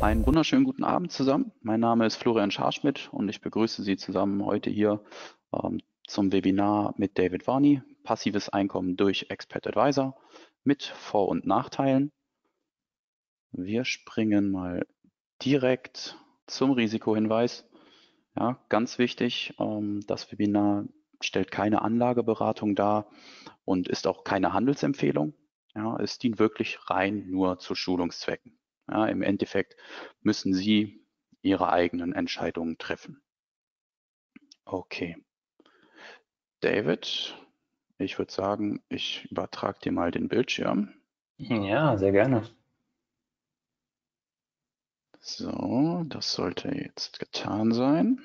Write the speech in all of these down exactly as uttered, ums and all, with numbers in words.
Einen wunderschönen guten Abend zusammen. Mein Name ist Florian Scharschmidt und ich begrüße Sie zusammen heute hier ähm, zum Webinar mit David Varney, passives Einkommen durch Expert Advisor mit Vor- und Nachteilen. Wir springen mal direkt zum Risikohinweis. Ja, ganz wichtig, ähm, das Webinar stellt keine Anlageberatung dar und ist auch keine Handelsempfehlung. Ja, es dient wirklich rein nur zu Schulungszwecken. Ja, im Endeffekt müssen Sie Ihre eigenen Entscheidungen treffen. Okay. David, ich würde sagen, ich übertrage dir mal den Bildschirm. Ja, sehr gerne. So, das sollte jetzt getan sein.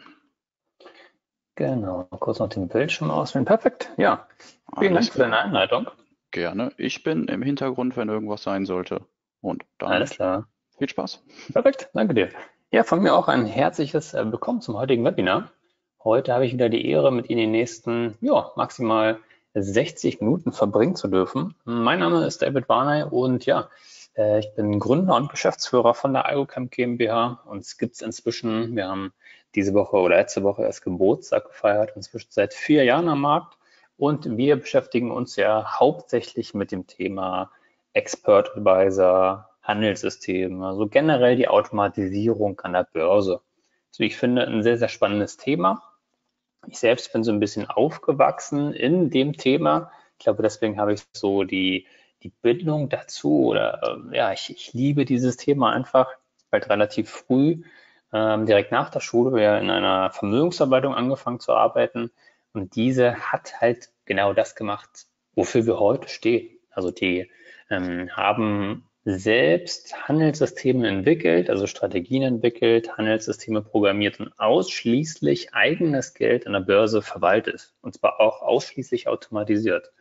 Genau, kurz noch den Bildschirm auswählen. Perfekt. Ja, vielen Dank Alles für deine klar. Einleitung. Gerne. Ich bin im Hintergrund, wenn irgendwas sein sollte. Und Alles damit klar. viel Spaß. Perfekt, danke dir. Ja, von mir auch ein herzliches äh, Willkommen zum heutigen Webinar. Heute habe ich wieder die Ehre, mit Ihnen die nächsten, ja, maximal sechzig Minuten verbringen zu dürfen. Mein Name ist David Varney und ja, äh, ich bin Gründer und Geschäftsführer von der iGoCamp GmbH. Uns gibt es inzwischen, wir haben diese Woche oder letzte Woche erst Geburtstag gefeiert, inzwischen seit vier Jahren am Markt. Und wir beschäftigen uns ja hauptsächlich mit dem Thema Expert Advisor, Handelssystem, also generell die Automatisierung an der Börse. Also ich finde ein sehr, sehr spannendes Thema. Ich selbst bin so ein bisschen aufgewachsen in dem Thema. Ich glaube, deswegen habe ich so die, die Bindung dazu oder äh, ja, ich, ich liebe dieses Thema einfach, weil relativ früh, ähm, direkt nach der Schule, wir in einer Vermögensverwaltung angefangen zu arbeiten und diese hat halt genau das gemacht, wofür wir heute stehen. Also die ähm, haben selbst Handelssysteme entwickelt, also Strategien entwickelt, Handelssysteme programmiert und ausschließlich eigenes Geld an der Börse verwaltet. Und zwar auch ausschließlich automatisiert.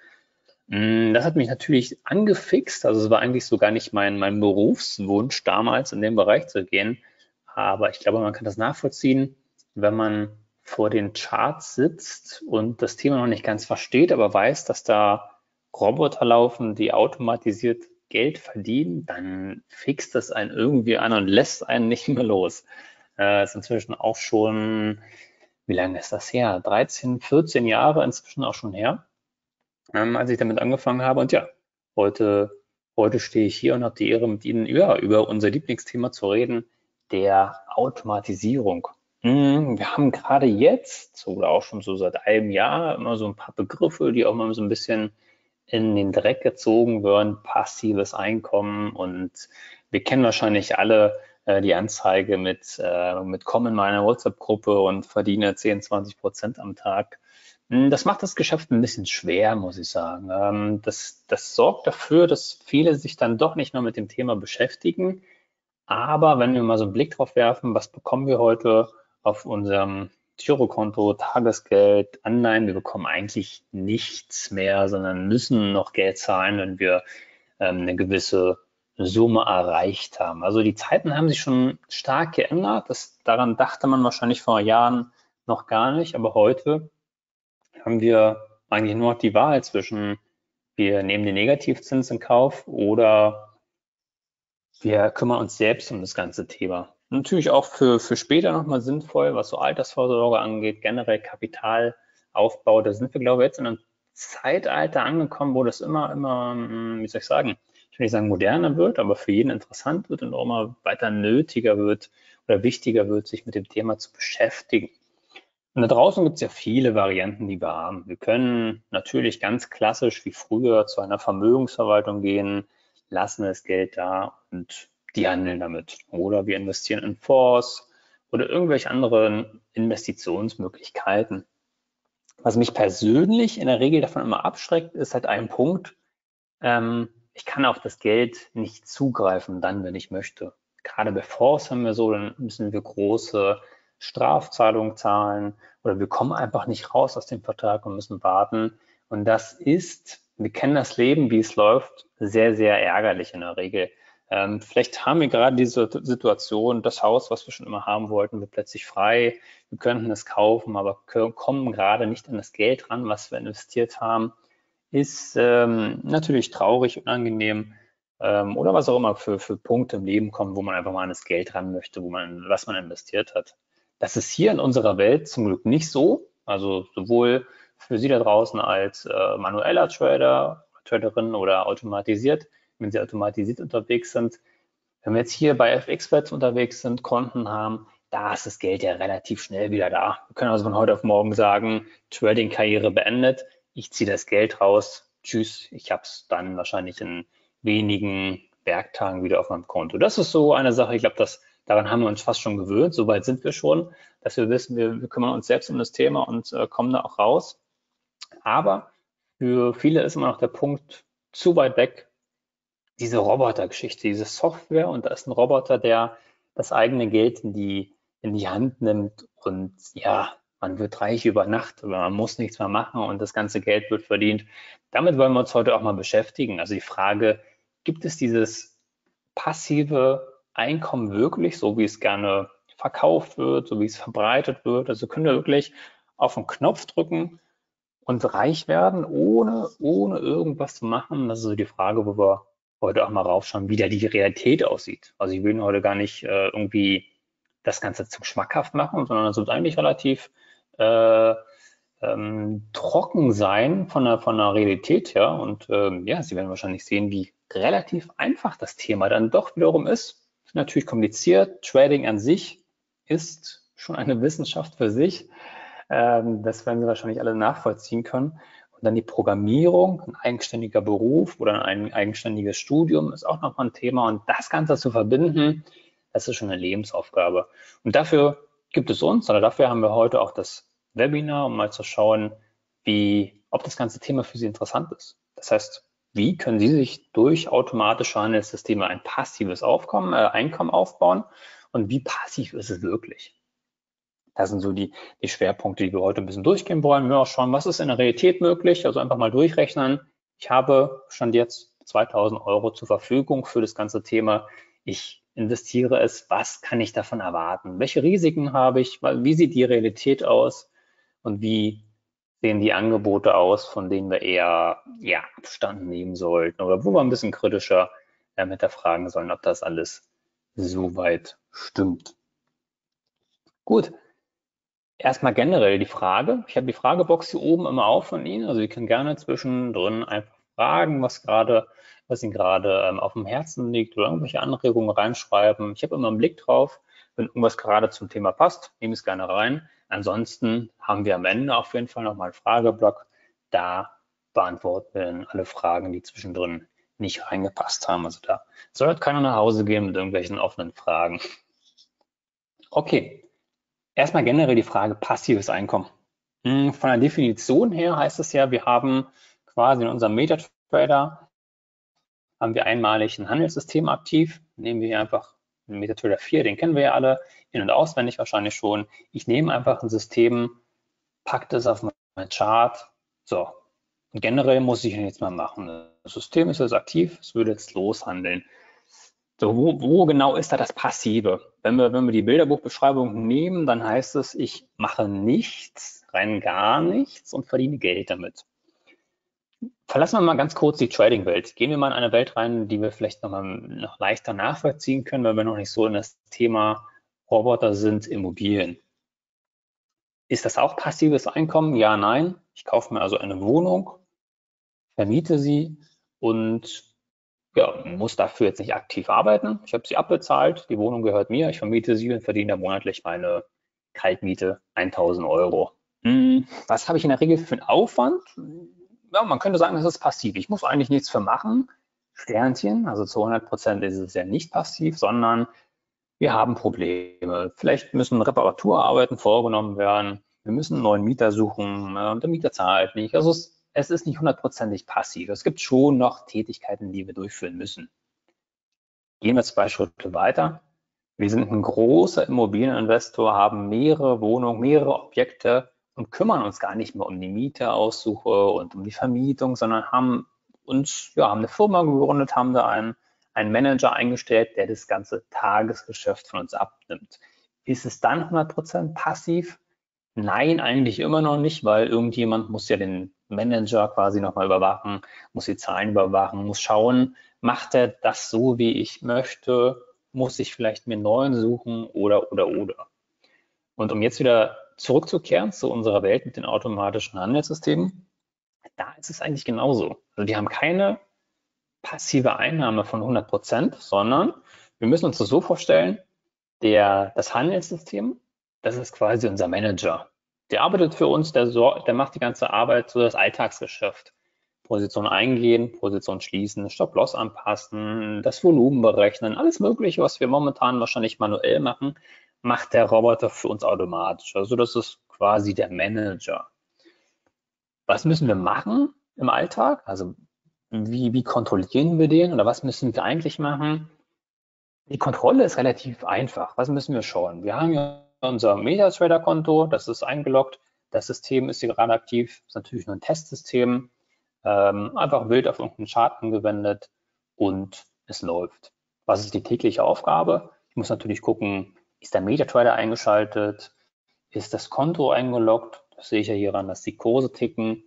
Mm, Das hat mich natürlich angefixt. Also es war eigentlich so gar nicht mein, mein Berufswunsch damals in dem Bereich zu gehen. Aber ich glaube, man kann das nachvollziehen, wenn man vor den Charts sitzt und das Thema noch nicht ganz versteht, aber weiß, dass da Roboter laufen, die automatisiert Geld verdienen, dann fixt das einen irgendwie an und lässt einen nicht mehr los. Äh, ist inzwischen auch schon, wie lange ist das her? dreizehn, vierzehn Jahre inzwischen auch schon her, ähm, als ich damit angefangen habe. Und ja, heute, heute stehe ich hier und habe die Ehre, mit Ihnen ja, über unser Lieblingsthema zu reden, der Automatisierung. Hm, Wir haben gerade jetzt oder auch schon so seit einem Jahr immer so ein paar Begriffe, die auch mal so ein bisschen in den Dreck gezogen werden, passives Einkommen. Und wir kennen wahrscheinlich alle äh, die Anzeige mit, äh, mit komm in meine WhatsApp-Gruppe und verdiene zehn, zwanzig Prozent am Tag. Hm, Das macht das Geschäft ein bisschen schwer, muss ich sagen. Ähm, das, das sorgt dafür, dass viele sich dann doch nicht mehr mit dem Thema beschäftigen. Aber wenn wir mal so einen Blick drauf werfen, was bekommen wir heute auf unserem Girokonto, Tagesgeld, Anleihen? Wir bekommen eigentlich nichts mehr, sondern müssen noch Geld zahlen, wenn wir ähm, eine gewisse Summe erreicht haben. Also die Zeiten haben sich schon stark geändert. Das, daran dachte man wahrscheinlich vor Jahren noch gar nicht, aber heute haben wir eigentlich nur noch die Wahl zwischen, wir nehmen den Negativzins in Kauf oder wir kümmern uns selbst um das ganze Thema. Natürlich auch für, für später nochmal sinnvoll, was so Altersvorsorge angeht, generell Kapitalaufbau. Da sind wir, glaube ich, jetzt in einem Zeitalter angekommen, wo das immer, immer, hm, wie soll ich sagen, ich will nicht sagen moderner wird, aber für jeden interessant wird und auch immer weiter nötiger wird oder wichtiger wird, sich mit dem Thema zu beschäftigen. Und da draußen gibt es ja viele Varianten, die wir haben. Wir können natürlich ganz klassisch wie früher zu einer Vermögensverwaltung gehen, lassen das Geld da und die handeln damit. Oder wir investieren in Fonds oder irgendwelche anderen Investitionsmöglichkeiten. Was mich persönlich in der Regel davon immer abschreckt, ist halt ein Punkt, ähm, ich kann auf das Geld nicht zugreifen, dann, wenn ich möchte. Gerade bei Fonds haben wir so, dann müssen wir große Strafzahlungen zahlen oder wir kommen einfach nicht raus aus dem Vertrag und müssen warten. Und das ist, wir kennen das Leben, wie es läuft, sehr, sehr ärgerlich in der Regel. Ähm, vielleicht haben wir gerade diese Situation, das Haus, was wir schon immer haben wollten, wird plötzlich frei. Wir könnten es kaufen, aber kommen gerade nicht an das Geld ran, was wir investiert haben, ist ähm, natürlich traurig, unangenehm. ähm, oder was auch immer für, für Punkte im Leben kommen, wo man einfach mal an das Geld ran möchte, wo man, was man investiert hat. Das ist hier in unserer Welt zum Glück nicht so. Also sowohl für Sie da draußen als äh, manueller Trader, Traderin oder automatisiert, wenn Sie automatisiert unterwegs sind. Wenn wir jetzt hier bei F X-Bets unterwegs sind, Konten haben, da ist das Geld ja relativ schnell wieder da. Wir können also von heute auf morgen sagen, Trading-Karriere beendet, ich ziehe das Geld raus, tschüss, ich habe es dann wahrscheinlich in wenigen Werktagen wieder auf meinem Konto. Das ist so eine Sache, ich glaube, das, daran haben wir uns fast schon gewöhnt, soweit sind wir schon, dass wir wissen, wir, wir kümmern uns selbst um das Thema und äh, kommen da auch raus. Aber für viele ist immer noch der Punkt zu weit weg, diese Robotergeschichte, diese Software, und da ist ein Roboter, der das eigene Geld in die, in die Hand nimmt und ja, man wird reich über Nacht, aber man muss nichts mehr machen und das ganze Geld wird verdient. Damit wollen wir uns heute auch mal beschäftigen. Also die Frage, gibt es dieses passive Einkommen wirklich, so wie es gerne verkauft wird, so wie es verbreitet wird? Also können wir wirklich auf den Knopf drücken und reich werden, ohne, ohne irgendwas zu machen? Das ist so die Frage, wo wir heute auch mal raufschauen, wie da die Realität aussieht. Also ich will heute gar nicht äh, irgendwie das Ganze zum schmackhaft machen, sondern es wird eigentlich relativ äh, ähm, trocken sein von der, von der Realität her. Und ähm, ja, Sie werden wahrscheinlich sehen, wie relativ einfach das Thema dann doch wiederum ist. Ist natürlich kompliziert. Trading an sich ist schon eine Wissenschaft für sich. Ähm, das werden Sie wahrscheinlich alle nachvollziehen können. Und dann die Programmierung, ein eigenständiger Beruf oder ein eigenständiges Studium ist auch nochmal ein Thema. Und das Ganze zu verbinden, das ist schon eine Lebensaufgabe. Und dafür gibt es uns, oder dafür haben wir heute auch das Webinar, um mal zu schauen, wie, ob das ganze Thema für Sie interessant ist. Das heißt, wie können Sie sich durch automatische Handelssysteme ein passives Aufkommen, äh, Einkommen aufbauen und wie passiv ist es wirklich? Das sind so die, die Schwerpunkte, die wir heute ein bisschen durchgehen wollen. Wir auch schauen, was ist in der Realität möglich, also einfach mal durchrechnen. Ich habe schon jetzt zweitausend Euro zur Verfügung für das ganze Thema. Ich investiere es, was kann ich davon erwarten? Welche Risiken habe ich? Wie sieht die Realität aus? Und wie sehen die Angebote aus, von denen wir eher ja, Abstand nehmen sollten oder wo wir ein bisschen kritischer äh, hinterfragen sollen, ob das alles soweit stimmt. Gut. Erstmal generell die Frage. Ich habe die Fragebox hier oben immer auf von Ihnen. Also Sie können gerne zwischendrin einfach fragen, was gerade, was Ihnen gerade ähm, auf dem Herzen liegt oder irgendwelche Anregungen reinschreiben. Ich habe immer einen Blick drauf. Wenn irgendwas gerade zum Thema passt, nehme ich es gerne rein. Ansonsten haben wir am Ende auf jeden Fall nochmal einen Frageblock. Da beantworten wir dann alle Fragen, die zwischendrin nicht reingepasst haben. Also da soll halt keiner nach Hause gehen mit irgendwelchen offenen Fragen. Okay. Erstmal generell die Frage passives Einkommen. Von der Definition her heißt es ja, wir haben quasi in unserem MetaTrader haben wir einmalig ein Handelssystem aktiv. Nehmen wir hier einfach den MetaTrader vier, den kennen wir ja alle, in- und auswendig wahrscheinlich schon. Ich nehme einfach ein System, packe das auf mein Chart. So, und generell muss ich jetzt mal machen. Das System ist jetzt aktiv, es würde jetzt loshandeln. So, wo, wo genau ist da das Passive? Wenn wir, wenn wir die Bilderbuchbeschreibung nehmen, dann heißt es, ich mache nichts, rein gar nichts und verdiene Geld damit. Verlassen wir mal ganz kurz die Trading-Welt. Gehen wir mal in eine Welt rein, die wir vielleicht noch mal noch leichter nachvollziehen können, weil wir noch nicht so in das Thema Roboter sind, Immobilien. Ist das auch passives Einkommen? Ja, nein. Ich kaufe mir also eine Wohnung, vermiete sie und ja, muss dafür jetzt nicht aktiv arbeiten. Ich habe sie abbezahlt, die Wohnung gehört mir, ich vermiete sie und verdiene da monatlich meine Kaltmiete tausend Euro. Hm, was habe ich in der Regel für einen Aufwand? Ja, man könnte sagen, das ist passiv. Ich muss eigentlich nichts für machen. Sternchen, also zu hundert Prozent ist es ja nicht passiv, sondern wir haben Probleme. Vielleicht müssen Reparaturarbeiten vorgenommen werden. Wir müssen einen neuen Mieter suchen und der Mieter zahlt nicht. Also es es ist nicht hundertprozentig passiv. Es gibt schon noch Tätigkeiten, die wir durchführen müssen. Gehen wir zwei Schritte weiter. Wir sind ein großer Immobilieninvestor, haben mehrere Wohnungen, mehrere Objekte und kümmern uns gar nicht mehr um die Mieteraussuche und um die Vermietung, sondern haben uns, ja, haben eine Firma gegründet, haben da einen, einen Manager eingestellt, der das ganze Tagesgeschäft von uns abnimmt. Ist es dann hundert Prozent passiv? Nein, eigentlich immer noch nicht, weil irgendjemand muss ja den Manager quasi nochmal überwachen, muss die Zahlen überwachen, muss schauen, macht er das so, wie ich möchte, muss ich vielleicht mir neuen suchen oder, oder, oder. Und um jetzt wieder zurückzukehren zu unserer Welt mit den automatischen Handelssystemen, da ist es eigentlich genauso. Also die haben keine passive Einnahme von hundert Prozent, sondern wir müssen uns das so vorstellen, der, das Handelssystem, das ist quasi unser Manager. Der arbeitet für uns, der, sor- der macht die ganze Arbeit, so das Alltagsgeschäft. Position eingehen, Position schließen, Stop-Loss anpassen, das Volumen berechnen, alles Mögliche, was wir momentan wahrscheinlich manuell machen, macht der Roboter für uns automatisch. Also das ist quasi der Manager. Was müssen wir machen im Alltag? Also wie, wie kontrollieren wir den oder was müssen wir eigentlich machen? Die Kontrolle ist relativ einfach. Was müssen wir schauen? Wir haben ja unser MetaTrader-Konto, das ist eingeloggt. Das System ist hier gerade aktiv, ist natürlich nur ein Testsystem. Ähm, einfach wild auf irgendeinen Chart angewendet und es läuft. Was ist die tägliche Aufgabe? Ich muss natürlich gucken, ist der MetaTrader eingeschaltet? Ist das Konto eingeloggt? Das sehe ich ja hieran, dass die Kurse ticken.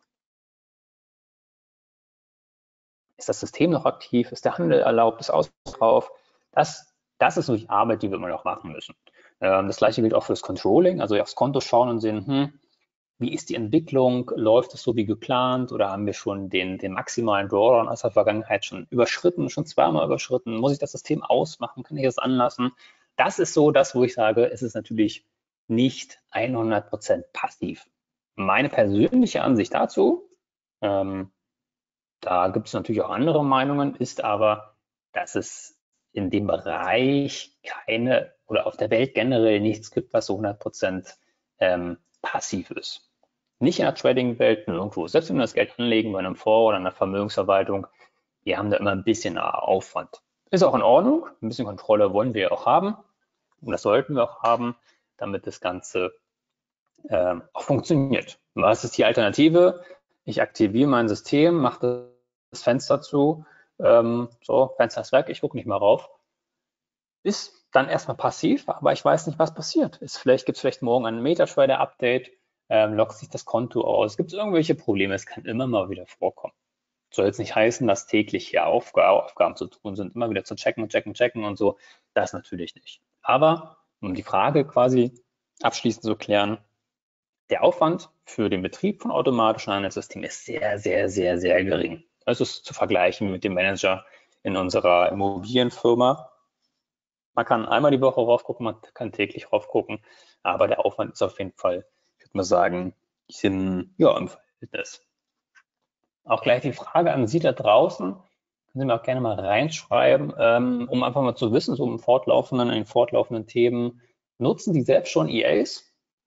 Ist das System noch aktiv? Ist der Handel erlaubt? Ist Ausverkauf? Das, das ist so die Arbeit, die wir immer noch machen müssen. Ähm, das gleiche gilt auch für das Controlling, also aufs Konto schauen und sehen, hm, wie ist die Entwicklung? Läuft es so wie geplant oder haben wir schon den, den maximalen Drawdown aus der Vergangenheit schon überschritten, schon zweimal überschritten? Muss ich das System ausmachen? Kann ich das anlassen? Das ist so das, wo ich sage, es ist natürlich nicht hundert Prozent passiv. Meine persönliche Ansicht dazu, ähm, da gibt es natürlich auch andere Meinungen, ist aber, dass es in dem Bereich keine oder auf der Welt generell nichts gibt, was so hundert Prozent ähm, passiv ist. Nicht in der Trading-Welt, nirgendwo. Selbst wenn wir das Geld anlegen bei einem Fonds oder einer Vermögensverwaltung, wir haben da immer ein bisschen Aufwand. Ist auch in Ordnung, ein bisschen Kontrolle wollen wir auch haben und das sollten wir auch haben, damit das Ganze ähm, auch funktioniert. Was ist die Alternative? Ich aktiviere mein System, mache das Fenster zu, ähm, so, Fenster ist weg, ich gucke nicht mehr rauf. Ist dann erstmal passiv, aber ich weiß nicht, was passiert. Ist vielleicht, gibt es vielleicht morgen ein MetaTrader-Update, ähm, loggt sich das Konto aus, gibt es irgendwelche Probleme, es kann immer mal wieder vorkommen. Soll jetzt nicht heißen, dass täglich hier Aufgaben, Aufgaben zu tun sind, immer wieder zu checken, checken, checken und so. Das natürlich nicht. Aber um die Frage quasi abschließend zu klären, der Aufwand für den Betrieb von automatischen Handelssystemen ist sehr, sehr, sehr, sehr gering. Es ist zu vergleichen mit dem Manager in unserer Immobilienfirma. Man kann einmal die Woche raufgucken, man kann täglich raufgucken, aber der Aufwand ist auf jeden Fall, ich würde mal sagen, im, ja, im Verhältnis. Auch gleich die Frage an Sie da draußen, können Sie mir auch gerne mal reinschreiben, ähm, um einfach mal zu wissen, so im fortlaufenden, in den fortlaufenden Themen, nutzen Sie selbst schon E As?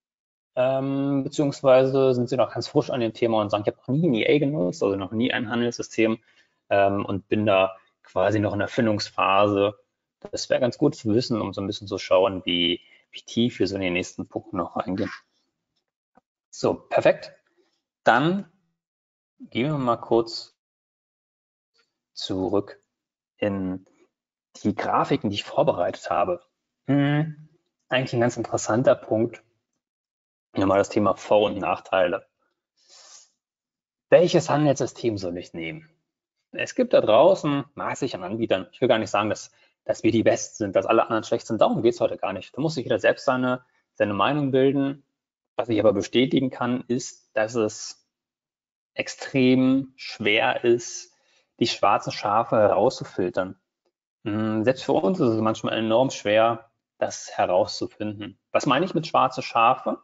Ähm, beziehungsweise sind Sie noch ganz frisch an dem Thema und sagen, ich habe noch nie ein E A genutzt, also noch nie ein Handelssystem ähm, und bin da quasi noch in der Findungsphase. Das wäre ganz gut zu wissen, um so ein bisschen zu schauen, wie, wie tief wir so in den nächsten Punkten noch reingehen. So, perfekt. Dann gehen wir mal kurz zurück in die Grafiken, die ich vorbereitet habe. Hm, eigentlich ein ganz interessanter Punkt. Nochmal das Thema Vor- und Nachteile. Welches Handelssystem soll ich nehmen? Es gibt da draußen massig an Anbietern. Ich will gar nicht sagen, dass, dass wir die Besten sind, dass alle anderen schlecht sind. Darum geht es heute gar nicht. Da muss sich jeder selbst seine, seine Meinung bilden. Was ich aber bestätigen kann, ist, dass es extrem schwer ist, die schwarzen Schafe herauszufiltern. Selbst für uns ist es manchmal enorm schwer, das herauszufinden. Was meine ich mit schwarze Schafe?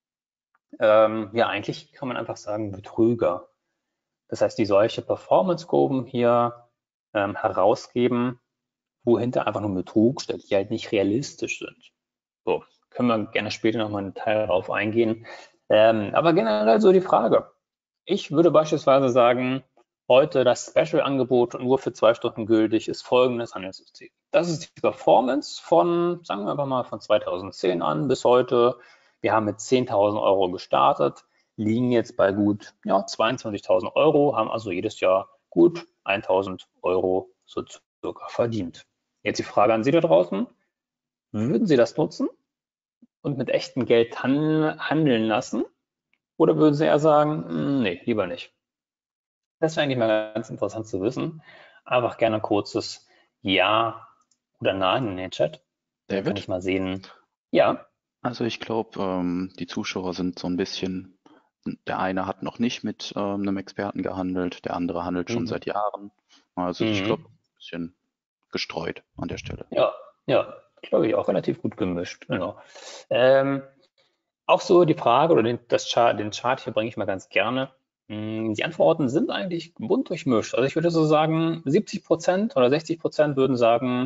Ähm, ja, eigentlich kann man einfach sagen Betrüger. Das heißt, die solche Performance-Kurven hier ähm, herausgeben, wo hinter einfach nur Betrug steht, die halt nicht realistisch sind. So, können wir gerne später nochmal einen Teil darauf eingehen. Ähm, aber generell so die Frage. Ich würde beispielsweise sagen, heute das Special-Angebot nur für zwei Stunden gültig ist folgendes Handelssystem. Das ist die Performance von, sagen wir einfach mal, von zweitausendzehn an bis heute. Wir haben mit zehntausend Euro gestartet, liegen jetzt bei gut ja, zweiundzwanzigtausend Euro, haben also jedes Jahr gut eintausend Euro so circa verdient. Jetzt die Frage an Sie da draußen. Würden Sie das nutzen und mit echtem Geld handeln lassen? Oder würden Sie eher sagen, hm, nee, lieber nicht? Das wäre eigentlich mal ganz interessant zu wissen. Einfach gerne ein kurzes Ja oder Nein in den Chat. Dann kann David? ich mal sehen. Ja. Also ich glaube, ähm, die Zuschauer sind so ein bisschen, der eine hat noch nicht mit ähm, einem Experten gehandelt, der andere handelt schon Mhm. seit Jahren. Also ich glaube, Mhm. ein bisschen gestreut an der Stelle. Ja, ja, glaube ich auch relativ gut gemischt. Genau. Ähm, auch so die Frage oder den, das Chart, den Chart hier bringe ich mal ganz gerne. Mm, Die Antworten sind eigentlich bunt durchmischt. Also ich würde so sagen, siebzig Prozent oder sechzig Prozent würden sagen,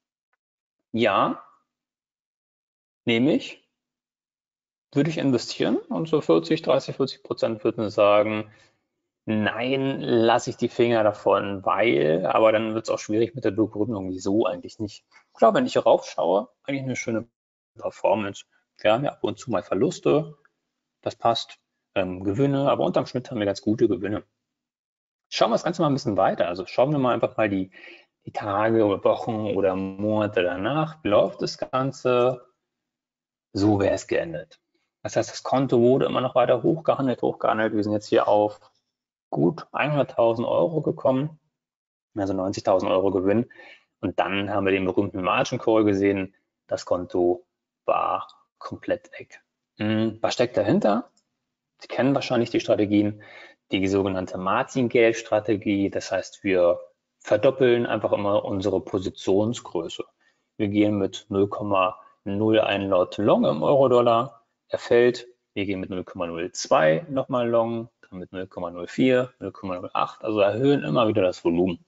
ja, nehme ich, würde ich investieren. Und so vierzig, dreißig, vierzig Prozent würden sagen, nein, lasse ich die Finger davon, weil, aber dann wird es auch schwierig mit der Begründung, wieso eigentlich nicht. Klar, wenn ich hier raufschaue, eigentlich eine schöne Performance. Wir haben ja ab und zu mal Verluste, das passt, ähm, Gewinne, aber unterm Schnitt haben wir ganz gute Gewinne. Schauen wir das Ganze mal ein bisschen weiter. Also schauen wir mal einfach mal die, die Tage oder Wochen oder Monate danach. Wie läuft das Ganze? So wäre es geendet. Das heißt, das Konto wurde immer noch weiter hochgehandelt, hochgehandelt. Wir sind jetzt hier auf gut hunderttausend Euro gekommen, also neunzigtausend Euro Gewinn. Und dann haben wir den berühmten Margin Call gesehen. Das Konto war komplett weg. Hm, was steckt dahinter? Sie kennen wahrscheinlich die Strategien, die sogenannte Martingale-Strategie. Das heißt, wir verdoppeln einfach immer unsere Positionsgröße. Wir gehen mit null Komma null eins Lot Long im Euro-Dollar. Er fällt. Wir gehen mit null Komma null zwei nochmal Long, dann mit null Komma null vier, null Komma null acht. Also erhöhen immer wieder das Volumen.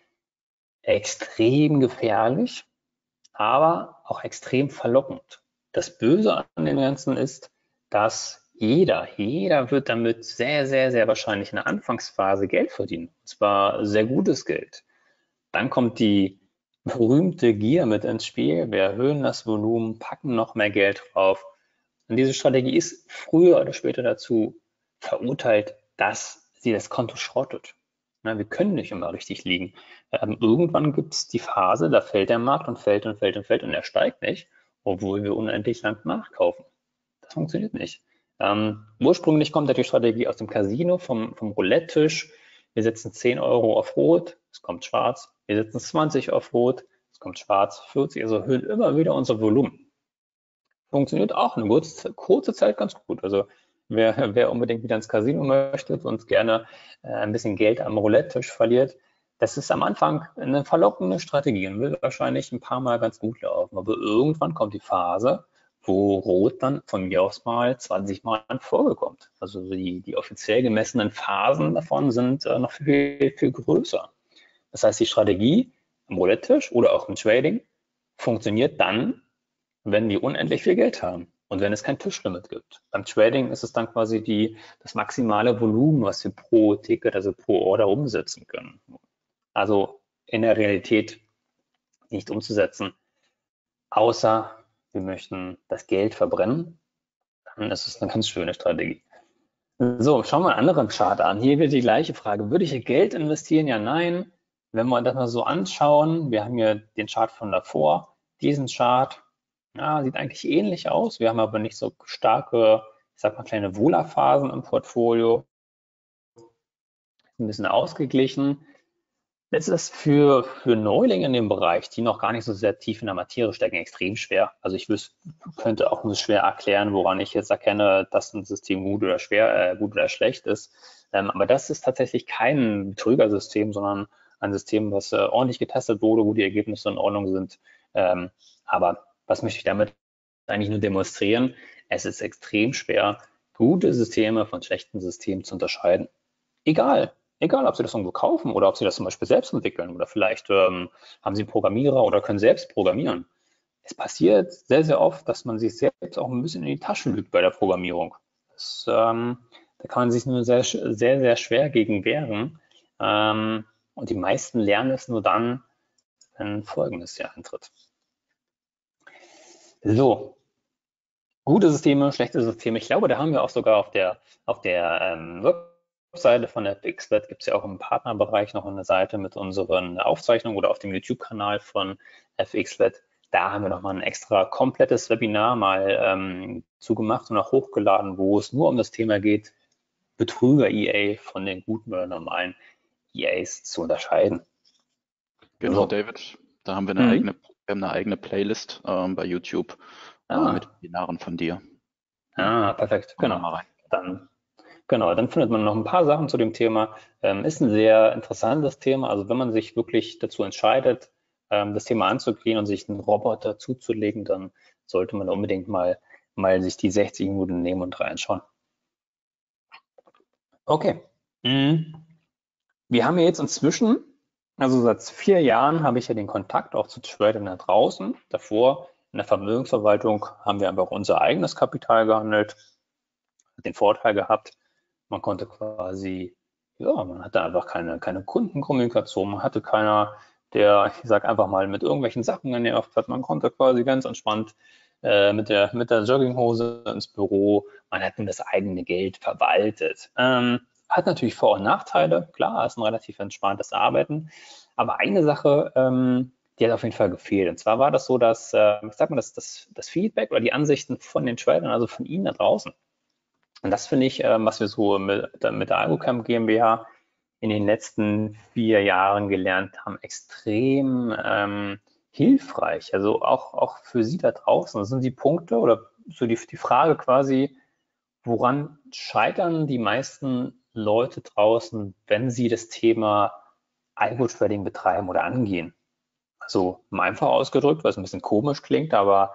Extrem gefährlich, aber auch extrem verlockend. Das Böse an dem Ganzen ist, dass jeder, jeder wird damit sehr, sehr, sehr wahrscheinlich in der Anfangsphase Geld verdienen. Und zwar sehr gutes Geld. Dann kommt die berühmte Gier mit ins Spiel. Wir erhöhen das Volumen, packen noch mehr Geld drauf. Und diese Strategie ist früher oder später dazu verurteilt, dass sie das Konto schrottet. Na, wir können nicht immer richtig liegen. Ähm, irgendwann gibt es die Phase, da fällt der Markt und fällt und fällt und fällt und er steigt nicht, obwohl wir unendlich lang nachkaufen. Das funktioniert nicht. Ähm, ursprünglich kommt ja die Strategie aus dem Casino, vom, vom Roulette-Tisch. Wir setzen zehn Euro auf Rot, es kommt schwarz. Wir setzen zwanzig auf Rot, es kommt schwarz. vierzig, also erhöhen immer wieder unser Volumen. Funktioniert auch eine kurze, kurze Zeit ganz gut. Also wer, wer unbedingt wieder ins Casino möchte und gerne äh, ein bisschen Geld am Roulette-Tisch verliert, das ist am Anfang eine verlockende Strategie und will wahrscheinlich ein paar Mal ganz gut laufen. Aber irgendwann kommt die Phase, wo Rot dann von mir aus mal zwanzig Mal vorgekommt. Also die, die offiziell gemessenen Phasen davon sind äh, noch viel, viel größer. Das heißt, die Strategie am Roulette-Tisch oder auch im Trading funktioniert dann, wenn wir unendlich viel Geld haben und wenn es kein Tischlimit gibt. Beim Trading ist es dann quasi die, das maximale Volumen, was wir pro Ticket, also pro Order umsetzen können. Also in der Realität nicht umzusetzen, außer wir möchten das Geld verbrennen, dann ist es eine ganz schöne Strategie. So, schauen wir einen anderen Chart an. Hier wird die gleiche Frage. Würde ich hier Geld investieren? Ja, nein. Wenn wir das mal so anschauen, wir haben hier den Chart von davor, diesen Chart, ja, sieht eigentlich ähnlich aus. Wir haben aber nicht so starke, ich sag mal, kleine Wohlerphasen im Portfolio. Ein bisschen ausgeglichen. Jetzt ist es für, für Neulinge in dem Bereich, die noch gar nicht so sehr tief in der Materie stecken, extrem schwer. Also ich wüs könnte auch nur schwer erklären, woran ich jetzt erkenne, dass ein System gut oder schwer, äh, gut oder schlecht ist. Ähm, aber das ist tatsächlich kein Betrügersystem, sondern ein System, was äh, ordentlich getestet wurde, wo die Ergebnisse in Ordnung sind. Ähm, aber was möchte ich damit eigentlich nur demonstrieren? Es ist extrem schwer, gute Systeme von schlechten Systemen zu unterscheiden. Egal, egal, ob Sie das irgendwo kaufen oder ob Sie das zum Beispiel selbst entwickeln oder vielleicht ähm, haben Sie einen Programmierer oder können selbst programmieren. Es passiert sehr, sehr oft, dass man sich selbst auch ein bisschen in die Taschen lügt bei der Programmierung. Das, ähm, da kann man sich nur sehr, sehr, sehr schwer gegen wehren. Ähm, und die meisten lernen es nur dann, wenn Folgendes Jahr eintritt. So, gute Systeme, schlechte Systeme. Ich glaube, da haben wir auch sogar auf der, auf der ähm, Webseite von der FXBet gibt es ja auch im Partnerbereich noch eine Seite mit unseren Aufzeichnungen oder auf dem YouTube-Kanal von FXBet Da haben wir nochmal ein extra komplettes Webinar mal ähm, zugemacht und auch hochgeladen, wo es nur um das Thema geht, Betrüger-E A von den guten oder normalen E As zu unterscheiden. Genau, So. David, da haben wir eine Mhm. eigene, wir haben eine eigene Playlist ähm, bei YouTube äh, mit Ah, Webinaren von dir. Ja, ah, perfekt, schauen wir genau. mal rein. Dann, genau, dann findet man noch ein paar Sachen zu dem Thema. Ähm, ist ein sehr interessantes Thema. Also wenn man sich wirklich dazu entscheidet, ähm, das Thema anzugehen und sich einen Roboter zuzulegen, dann sollte man unbedingt mal, mal sich die sechzig Minuten nehmen und reinschauen. Okay. Mhm. Wir haben ja jetzt inzwischen, also seit vier Jahren habe ich ja den Kontakt auch zu Tradern da draußen. Davor in der Vermögensverwaltung haben wir einfach unser eigenes Kapital gehandelt, den Vorteil gehabt, man konnte quasi, ja, man hatte einfach keine, keine Kundenkommunikation, man hatte keiner, der, ich sag einfach mal, mit irgendwelchen Sachen genervt hat. Man konnte quasi ganz entspannt äh, mit der, mit der Jogginghose ins Büro, man hat nur das eigene Geld verwaltet. Ähm, hat natürlich Vor- und Nachteile, klar, ist ein relativ entspanntes Arbeiten, aber eine Sache, ähm, die hat auf jeden Fall gefehlt. Und zwar war das so, dass, äh, ich sag mal, das, das, das Feedback oder die Ansichten von den Tradern, also von Ihnen da draußen, und das finde ich, ähm, was wir so mit, mit der AlgoCamp GmbH in den letzten vier Jahren gelernt haben, extrem ähm, hilfreich. Also auch, auch für Sie da draußen. Das sind die Punkte oder so die, die Frage quasi, woran scheitern die meisten Leute draußen, wenn sie das Thema Algo-Trading betreiben oder angehen? Also einfach ausgedrückt, was ein bisschen komisch klingt, aber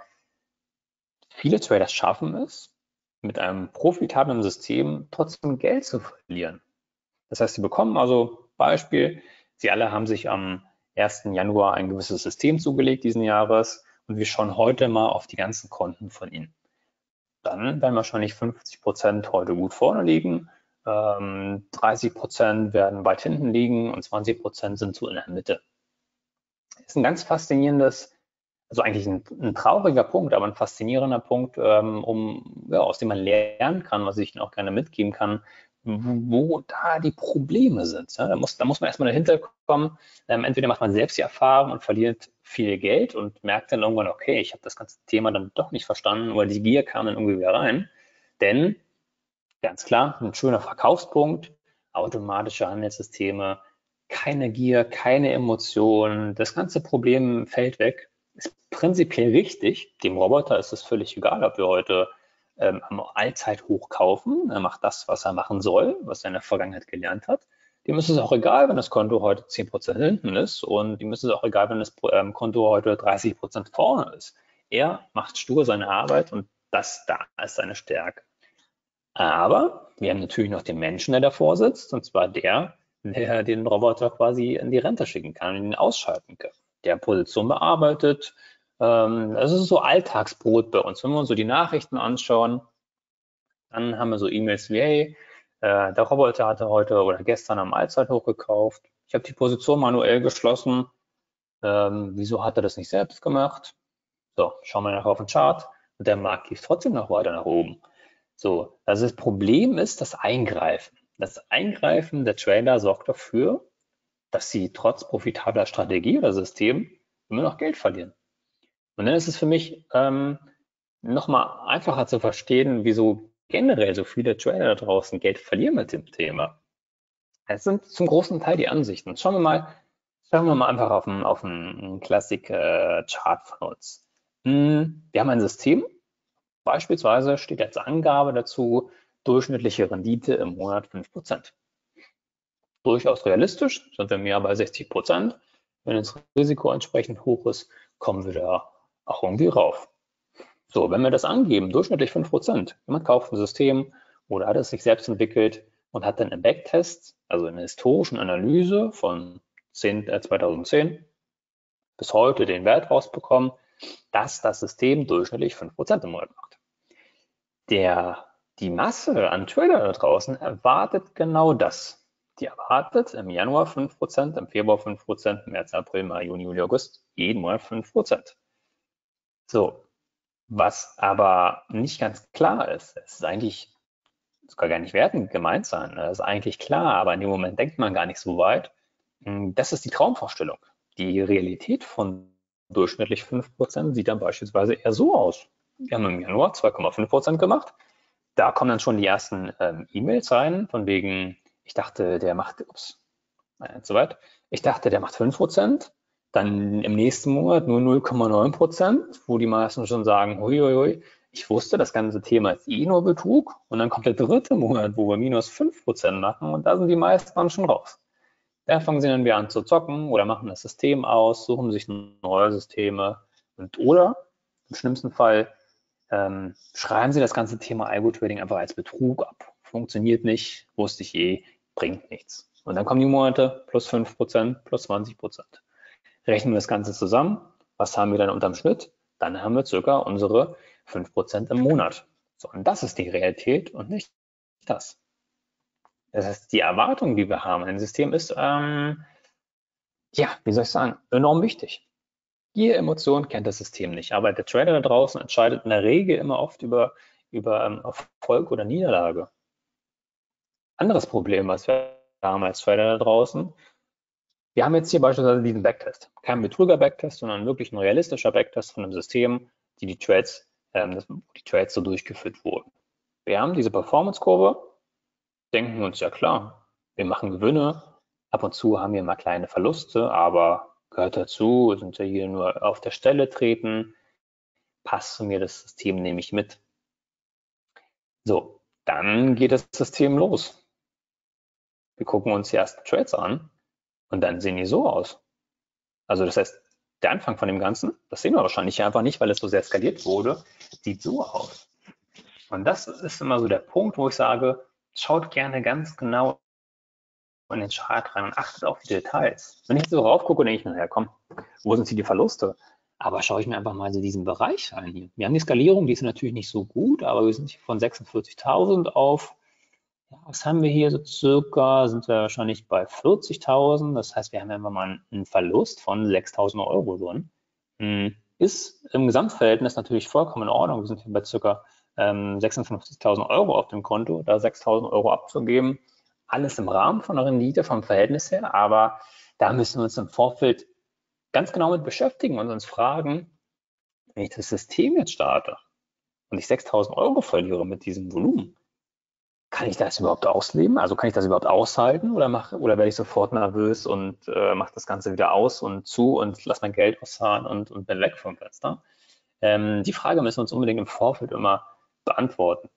viele Trader schaffen es, mit einem profitablen System trotzdem Geld zu verlieren. Das heißt, sie bekommen also Beispiel, sie alle haben sich am ersten Januar ein gewisses System zugelegt diesen Jahres und wir schauen heute mal auf die ganzen Konten von Ihnen. Dann werden wahrscheinlich fünfzig Prozent heute gut vorne liegen, ähm, dreißig Prozent werden weit hinten liegen und zwanzig Prozent sind so in der Mitte. Das ist ein ganz faszinierendes, also eigentlich ein, ein trauriger Punkt, aber ein faszinierender Punkt, ähm, um, ja, aus dem man lernen kann, was ich Ihnen auch gerne mitgeben kann, wo da die Probleme sind. Ja, da, muss, da muss man erstmal dahinter kommen. Ähm, entweder macht man selbst die Erfahrung und verliert viel Geld und merkt dann irgendwann, okay, ich habe das ganze Thema dann doch nicht verstanden, oder die Gier kam dann irgendwie wieder rein. Denn, ganz klar, ein schöner Verkaufspunkt, automatische Handelssysteme, keine Gier, keine Emotionen, das ganze Problem fällt weg. Ist prinzipiell richtig. Dem Roboter ist es völlig egal, ob wir heute ähm, am Allzeithoch kaufen. Er macht das, was er machen soll, was er in der Vergangenheit gelernt hat. Dem ist es auch egal, wenn das Konto heute zehn Prozent hinten ist und ihm ist es auch egal, wenn das ähm, Konto heute dreißig Prozent vorne ist. Er macht stur seine Arbeit und das da ist seine Stärke. Aber wir haben natürlich noch den Menschen, der davor sitzt, und zwar der, der den Roboter quasi in die Rente schicken kann und ihn ausschalten kann. Der Position bearbeitet. Ähm, das ist so Alltagsbrot bei uns. Wenn wir uns so die Nachrichten anschauen, dann haben wir so E-Mails wie, hey, äh, der Roboter hatte heute oder gestern am Allzeithoch gekauft. Ich habe die Position manuell geschlossen. Ähm, wieso hat er das nicht selbst gemacht? So, schauen wir nachher auf den Chart und der Markt geht trotzdem noch weiter nach oben. So, also das Problem ist das Eingreifen. Das Eingreifen der Trader sorgt dafür, dass sie trotz profitabler Strategie oder System immer noch Geld verlieren. Und dann ist es für mich ähm, nochmal einfacher zu verstehen, wieso generell so viele Trader da draußen Geld verlieren mit dem Thema. Es sind zum großen Teil die Ansichten. Schauen wir mal, schauen wir mal einfach auf einen, auf einen Klassik-Chart von uns. Hm, wir haben ein System, beispielsweise steht als Angabe dazu durchschnittliche Rendite im Monat fünf Prozent. Durchaus realistisch, sind wir mehr bei sechzig Prozent. Wenn das Risiko entsprechend hoch ist, kommen wir da auch irgendwie rauf. So, wenn wir das angeben, durchschnittlich fünf Prozent, jemand kauft ein System oder hat es sich selbst entwickelt und hat dann im Backtest, also in der historischen Analyse von zweitausendzehn bis heute den Wert rausbekommen, dass das System durchschnittlich fünf Prozent im Monat macht. Der, die Masse an Trader da draußen erwartet genau das. Die erwartet im Januar fünf Prozent, im Februar fünf Prozent, März, April, Mai, Juni, Juli, August, jeden Monat fünf Prozent. So, was aber nicht ganz klar ist, es ist eigentlich, das kann gar nicht wertend gemeint sein, das ist eigentlich klar, aber in dem Moment denkt man gar nicht so weit. Das ist die Traumvorstellung. Die Realität von durchschnittlich fünf Prozent, sieht dann beispielsweise eher so aus. Wir haben im Januar zwei Komma fünf Prozent gemacht. Da kommen dann schon die ersten ähm, E-Mails rein, von wegen, ich dachte, der macht, ups, nein, zu weit. Ich dachte, der macht fünf Prozent. Dann im nächsten Monat nur null Komma neun Prozent, wo die meisten schon sagen, hui, hui, hui, ich wusste, das ganze Thema ist eh nur Betrug. Und dann kommt der dritte Monat, wo wir minus fünf Prozent machen und da sind die meisten dann schon raus. Da fangen sie dann wieder an zu zocken oder machen das System aus, suchen sich neue Systeme und oder im schlimmsten Fall ähm, schreiben sie das ganze Thema Algo-Trading einfach als Betrug ab. Funktioniert nicht, wusste ich eh, bringt nichts. Und dann kommen die Monate plus fünf Prozent, plus zwanzig Prozent. Rechnen wir das Ganze zusammen, was haben wir dann unterm Schnitt? Dann haben wir circa unsere fünf Prozent im Monat. So, und das ist die Realität und nicht das. Das heißt, die Erwartung, die wir haben in ein System ist, ähm, ja, wie soll ich sagen, enorm wichtig. Ihr Emotion kennt das System nicht, aber der Trader da draußen entscheidet in der Regel immer oft über, über ähm, Erfolg oder Niederlage. Anderes Problem, was wir haben als Trader da draußen, wir haben jetzt hier beispielsweise diesen Backtest. Kein Betrüger-Backtest, sondern wirklich ein realistischer Backtest von einem System, die die Trades, ähm, die Trades so durchgeführt wurden. Wir haben diese Performance-Kurve, denken uns, ja klar, wir machen Gewinne, ab und zu haben wir mal kleine Verluste, aber gehört dazu, sind wir hier nur auf der Stelle treten, passt zu mir das System, nehme ich mit. So, dann geht das System los. Wir gucken uns die ersten Trades an und dann sehen die so aus. Also das heißt, der Anfang von dem Ganzen, das sehen wir wahrscheinlich hier einfach nicht, weil es so sehr skaliert wurde, sieht so aus. Und das ist immer so der Punkt, wo ich sage, schaut gerne ganz genau in den Chart rein und achtet auf die Details. Wenn ich jetzt so rauf gucke, denke ich mir, ja komm, wo sind hier die Verluste? Aber schaue ich mir einfach mal so diesen Bereich rein hier. Wir haben die Skalierung, die ist natürlich nicht so gut, aber wir sind hier von sechsundvierzigtausend auf, ja, was haben wir hier so circa, sind wir wahrscheinlich bei vierzigtausend. Das heißt, wir haben einfach mal einen Verlust von sechstausend Euro drin. Ist im Gesamtverhältnis natürlich vollkommen in Ordnung. Wir sind hier bei circa ähm, sechsundfünfzigtausend Euro auf dem Konto, da sechstausend Euro abzugeben. Alles im Rahmen von der Rendite, vom Verhältnis her, aber da müssen wir uns im Vorfeld ganz genau mit beschäftigen und uns fragen, wenn ich das System jetzt starte und ich sechstausend Euro verliere mit diesem Volumen, kann ich das überhaupt ausleben? Also kann ich das überhaupt aushalten oder, mache, oder werde ich sofort nervös und äh, mache das Ganze wieder aus und zu und lasse mein Geld auszahlen und, und bin weg vom Fenster? Ähm, die Frage müssen wir uns unbedingt im Vorfeld immer beantworten.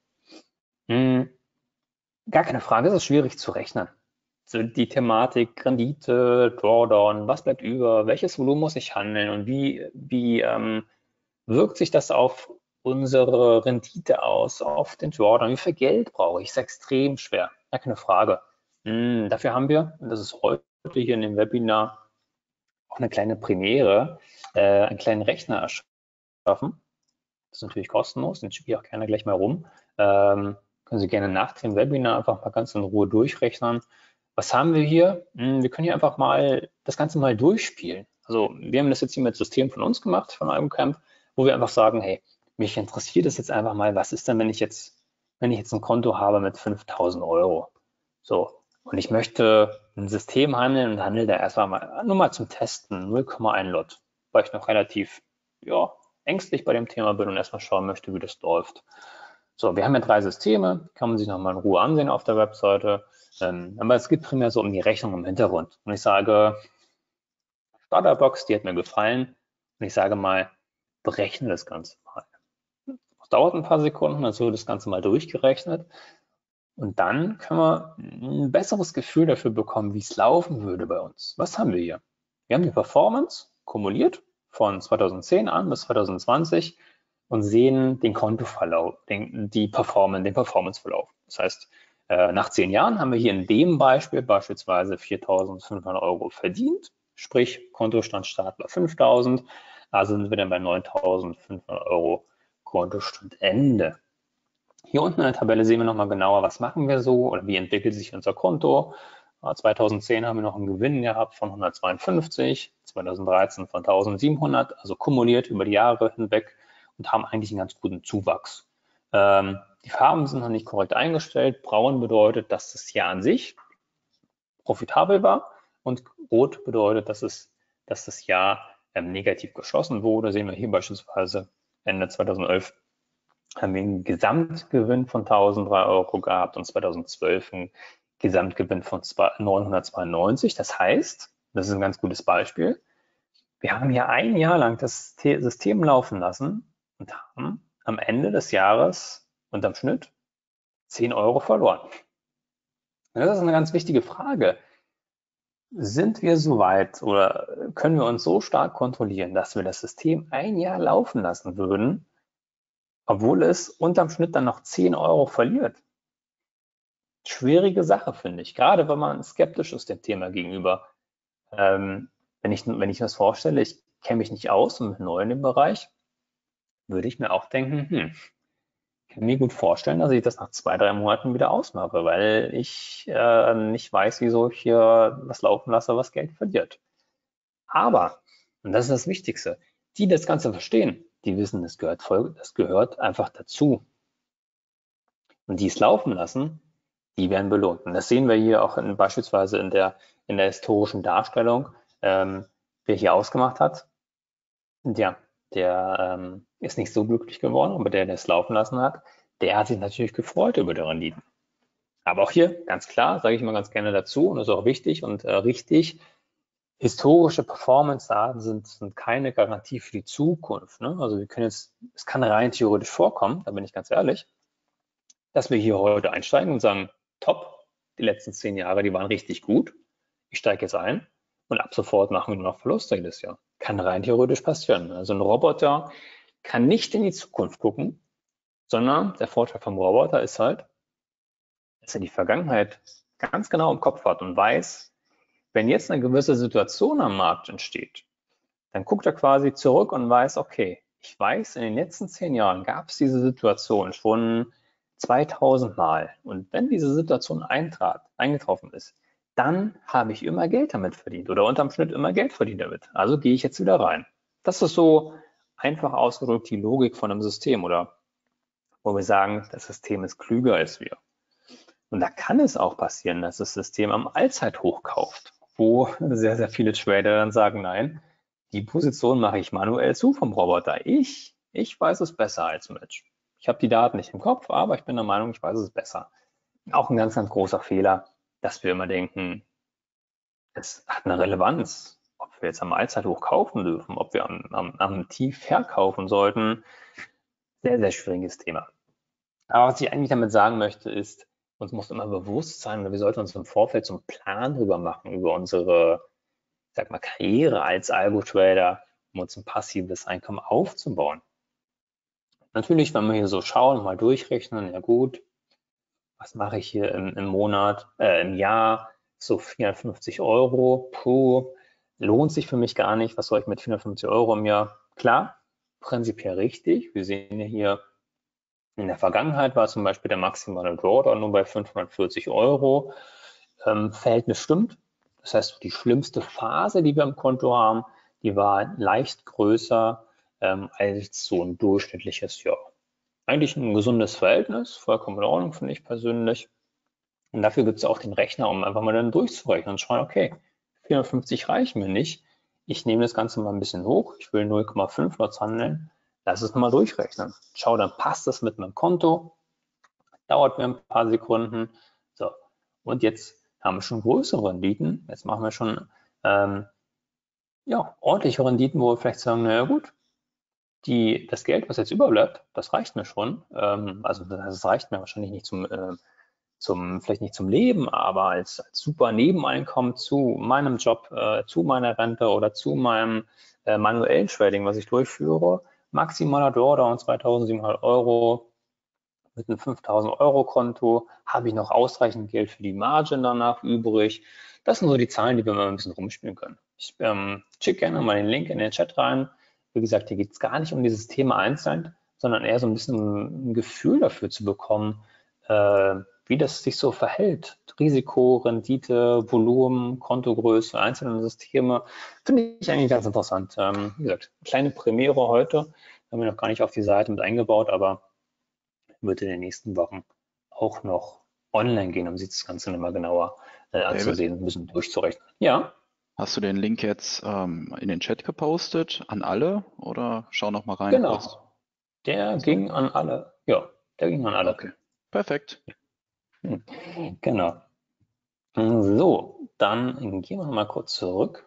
Hm, gar keine Frage, es ist schwierig zu rechnen. So die Thematik Rendite, Drawdown, was bleibt über, welches Volumen muss ich handeln und wie, wie ähm, wirkt sich das auf unsere Rendite aus, auf den Drawdown, wie viel Geld brauche ich, ist extrem schwer, ja, keine Frage. Hm, dafür haben wir, und das ist heute hier in dem Webinar auch eine kleine Premiere, äh, einen kleinen Rechner erschaffen. Das ist natürlich kostenlos, den schicke ich auch gerne gleich mal rum. Ähm, können Sie gerne nach dem Webinar einfach mal ganz in Ruhe durchrechnen. Was haben wir hier? Wir können hier einfach mal das Ganze mal durchspielen. Also wir haben das jetzt hier mit System von uns gemacht, von Algocamp, wo wir einfach sagen, hey, mich interessiert es jetzt einfach mal, was ist denn, wenn ich jetzt, wenn ich jetzt ein Konto habe mit fünftausend Euro? So, und ich möchte ein System handeln und handle da erstmal mal, nur mal zum Testen, null Komma eins Lot, weil ich noch relativ, ja, ängstlich bei dem Thema bin und erstmal schauen möchte, wie das läuft. So, wir haben ja drei Systeme, kann man sich nochmal in Ruhe ansehen auf der Webseite. Ähm, aber es geht primär so um die Rechnung im Hintergrund. Und ich sage, Starterbox, die hat mir gefallen. Und ich sage mal, berechne das Ganze mal. Das dauert ein paar Sekunden, dann wird das Ganze mal durchgerechnet. Und dann können wir ein besseres Gefühl dafür bekommen, wie es laufen würde bei uns. Was haben wir hier? Wir haben die Performance kumuliert von zweitausendzehn an bis zweitausendzwanzig und sehen den Kontoverlauf, den, die Performance, den Performanceverlauf. Das heißt, äh, nach zehn Jahren haben wir hier in dem Beispiel beispielsweise viertausendfünfhundert Euro verdient, sprich Kontostand war fünftausend, also sind wir dann bei neuntausendfünfhundert Euro Kontostandende. Hier unten in der Tabelle sehen wir nochmal genauer, was machen wir so oder wie entwickelt sich unser Konto. zweitausendzehn haben wir noch einen Gewinn gehabt von hundertzweiundfünfzig, zweitausenddreizehn von eintausendsiebenhundert, also kumuliert über die Jahre hinweg und haben eigentlich einen ganz guten Zuwachs. Ähm, die Farben sind noch nicht korrekt eingestellt. Braun bedeutet, dass das Jahr an sich profitabel war und rot bedeutet, dass, es, dass das Jahr ähm, negativ geschlossen wurde. Sehen wir hier beispielsweise Ende zweitausendelf haben wir einen Gesamtgewinn von tausenddrei Euro gehabt und zweitausendzwölf einen Gesamtgewinn von neunhundertzweiundneunzig. Das heißt, das ist ein ganz gutes Beispiel, wir haben hier ein Jahr lang das System laufen lassen und haben am Ende des Jahres unterm Schnitt zehn Euro verloren. Und das ist eine ganz wichtige Frage. Sind wir so weit oder können wir uns so stark kontrollieren, dass wir das System ein Jahr laufen lassen würden, obwohl es unterm Schnitt dann noch zehn Euro verliert? Schwierige Sache, finde ich. Gerade wenn man skeptisch ist dem Thema gegenüber. Ähm, wenn ich, wenn ich mir das vorstelle, ich kenne mich nicht aus und bin neu in dem Bereich, würde ich mir auch denken, hm, kann mir gut vorstellen, dass ich das nach zwei, drei Monaten wieder ausmache, weil ich äh, nicht weiß, wieso ich hier was laufen lasse, was Geld verliert. Aber, und das ist das Wichtigste, die das Ganze verstehen, die wissen, das gehört, voll, das gehört einfach dazu. Und die es laufen lassen, die werden belohnt. Und das sehen wir hier auch in, beispielsweise in der, in der historischen Darstellung, ähm, wer hier ausgemacht hat. Und ja, der ähm, ist nicht so glücklich geworden, aber der, der es laufen lassen hat, der hat sich natürlich gefreut über die Renditen. Aber auch hier, ganz klar, sage ich immer ganz gerne dazu, und das ist auch wichtig und äh, richtig, historische Performance-Daten sind, sind keine Garantie für die Zukunft. Ne? Also wir können jetzt, es kann rein theoretisch vorkommen, da bin ich ganz ehrlich, dass wir hier heute einsteigen und sagen, top, die letzten zehn Jahre, die waren richtig gut, ich steige jetzt ein und ab sofort machen wir nur noch Verluste jedes Jahr. Kann rein theoretisch passieren. Also ein Roboter kann nicht in die Zukunft gucken, sondern der Vorteil vom Roboter ist halt, dass er die Vergangenheit ganz genau im Kopf hat und weiß, wenn jetzt eine gewisse Situation am Markt entsteht, dann guckt er quasi zurück und weiß, okay, ich weiß, in den letzten zehn Jahren gab es diese Situation schon zweitausend Mal. Und wenn diese Situation eintrat, eingetroffen ist, dann habe ich immer Geld damit verdient oder unterm Schnitt immer Geld verdient damit. Also gehe ich jetzt wieder rein. Das ist so einfach ausgedrückt die Logik von einem System oder wo wir sagen, das System ist klüger als wir. Und da kann es auch passieren, dass das System am Allzeithoch kauft, wo sehr, sehr viele Trader dann sagen, nein, die Position mache ich manuell zu vom Roboter. Ich, ich weiß es besser als Mensch. Ich habe die Daten nicht im Kopf, aber ich bin der Meinung, ich weiß es besser. Auch ein ganz, ganz großer Fehler, dass wir immer denken, es hat eine Relevanz, ob wir jetzt am Allzeithoch kaufen dürfen, ob wir am, am, am Tief verkaufen sollten. Sehr, sehr schwieriges Thema. Aber was ich eigentlich damit sagen möchte, ist, uns muss immer bewusst sein, oder wir sollten uns im Vorfeld so einen Plan drüber machen, über unsere, ich sag mal, Karriere als Algo-Trader, um uns ein passives Einkommen aufzubauen. Natürlich, wenn wir hier so schauen, mal durchrechnen, ja gut, was mache ich hier im, im Monat, äh, im Jahr, so vierhundertfünfzig Euro, puh, lohnt sich für mich gar nicht, was soll ich mit vierhundertfünfzig Euro im Jahr? Klar, prinzipiell richtig, wir sehen ja hier, in der Vergangenheit war zum Beispiel der maximale Drawdown nur bei fünfhundertvierzig Euro. Ähm, Verhältnis stimmt. Das heißt, die schlimmste Phase, die wir im Konto haben, die war leicht größer ähm, als so ein durchschnittliches Jahr. Eigentlich ein gesundes Verhältnis, vollkommen in Ordnung, finde ich persönlich. Und dafür gibt es auch den Rechner, um einfach mal dann durchzurechnen und schauen, okay, vierhundertfünfzig reichen mir nicht. Ich nehme das Ganze mal ein bisschen hoch. Ich will null Komma fünf Lots handeln. Lass es mal durchrechnen. Schau, dann passt das mit meinem Konto. Dauert mir ein paar Sekunden. So, und jetzt haben wir schon größere Renditen. Jetzt machen wir schon ähm, ja, ordentliche Renditen, wo wir vielleicht sagen, naja gut, die, das Geld, was jetzt überbleibt, das reicht mir schon. Ähm, also das reicht mir wahrscheinlich nicht zum, äh, zum, vielleicht nicht zum Leben, aber als, als super Nebeneinkommen zu meinem Job, äh, zu meiner Rente oder zu meinem äh, manuellen Trading, was ich durchführe. Maximaler Drawdown zweitausendsiebenhundert Euro. Mit einem fünftausend Euro Konto habe ich noch ausreichend Geld für die Margin danach übrig. Das sind so die Zahlen, die wir mal ein bisschen rumspielen können. Ich ähm, schicke gerne mal den Link in den Chat rein. Wie gesagt, hier geht es gar nicht um dieses Thema einzeln, sondern eher so ein bisschen ein Gefühl dafür zu bekommen, äh, wie das sich so verhält. Risiko, Rendite, Volumen, Kontogröße, einzelne Systeme. Finde ich eigentlich ganz interessant. Ähm, wie gesagt, kleine Premiere heute. Haben wir noch gar nicht auf die Seite mit eingebaut, aber wird in den nächsten Wochen auch noch online gehen, um sich das Ganze nochmal genauer äh, anzusehen, ein bisschen durchzurechnen. Ja. Hast du den Link jetzt ähm, in den Chat gepostet an alle oder schau noch mal rein kurz? Genau, der So, ging an alle. Ja, der ging an alle. okay, perfekt. Hm, Genau. So, dann gehen wir mal kurz zurück.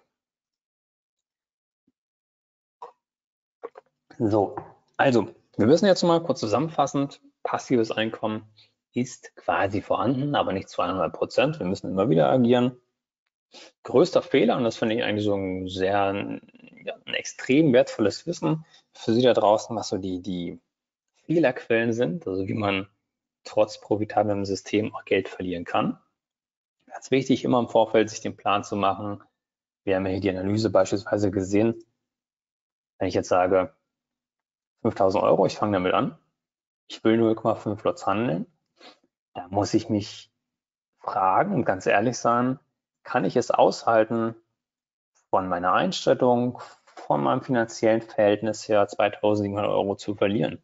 So, also, wir müssen jetzt mal kurz zusammenfassend, passives Einkommen ist quasi vorhanden, aber nicht zweihundert Prozent. Wir müssen immer wieder agieren. Größter Fehler, und das finde ich eigentlich so ein sehr, ja, ein extrem wertvolles Wissen für Sie da draußen, was so die, die Fehlerquellen sind, also wie man trotz profitablem System auch Geld verlieren kann. Ganz wichtig, immer im Vorfeld sich den Plan zu machen. Wir haben ja hier die Analyse beispielsweise gesehen. Wenn ich jetzt sage, fünftausend Euro, ich fange damit an, ich will null Komma fünf Lots handeln, da muss ich mich fragen und ganz ehrlich sein, kann ich es aushalten, von meiner Einstellung, von meinem finanziellen Verhältnis her zweitausendsiebenhundert Euro zu verlieren?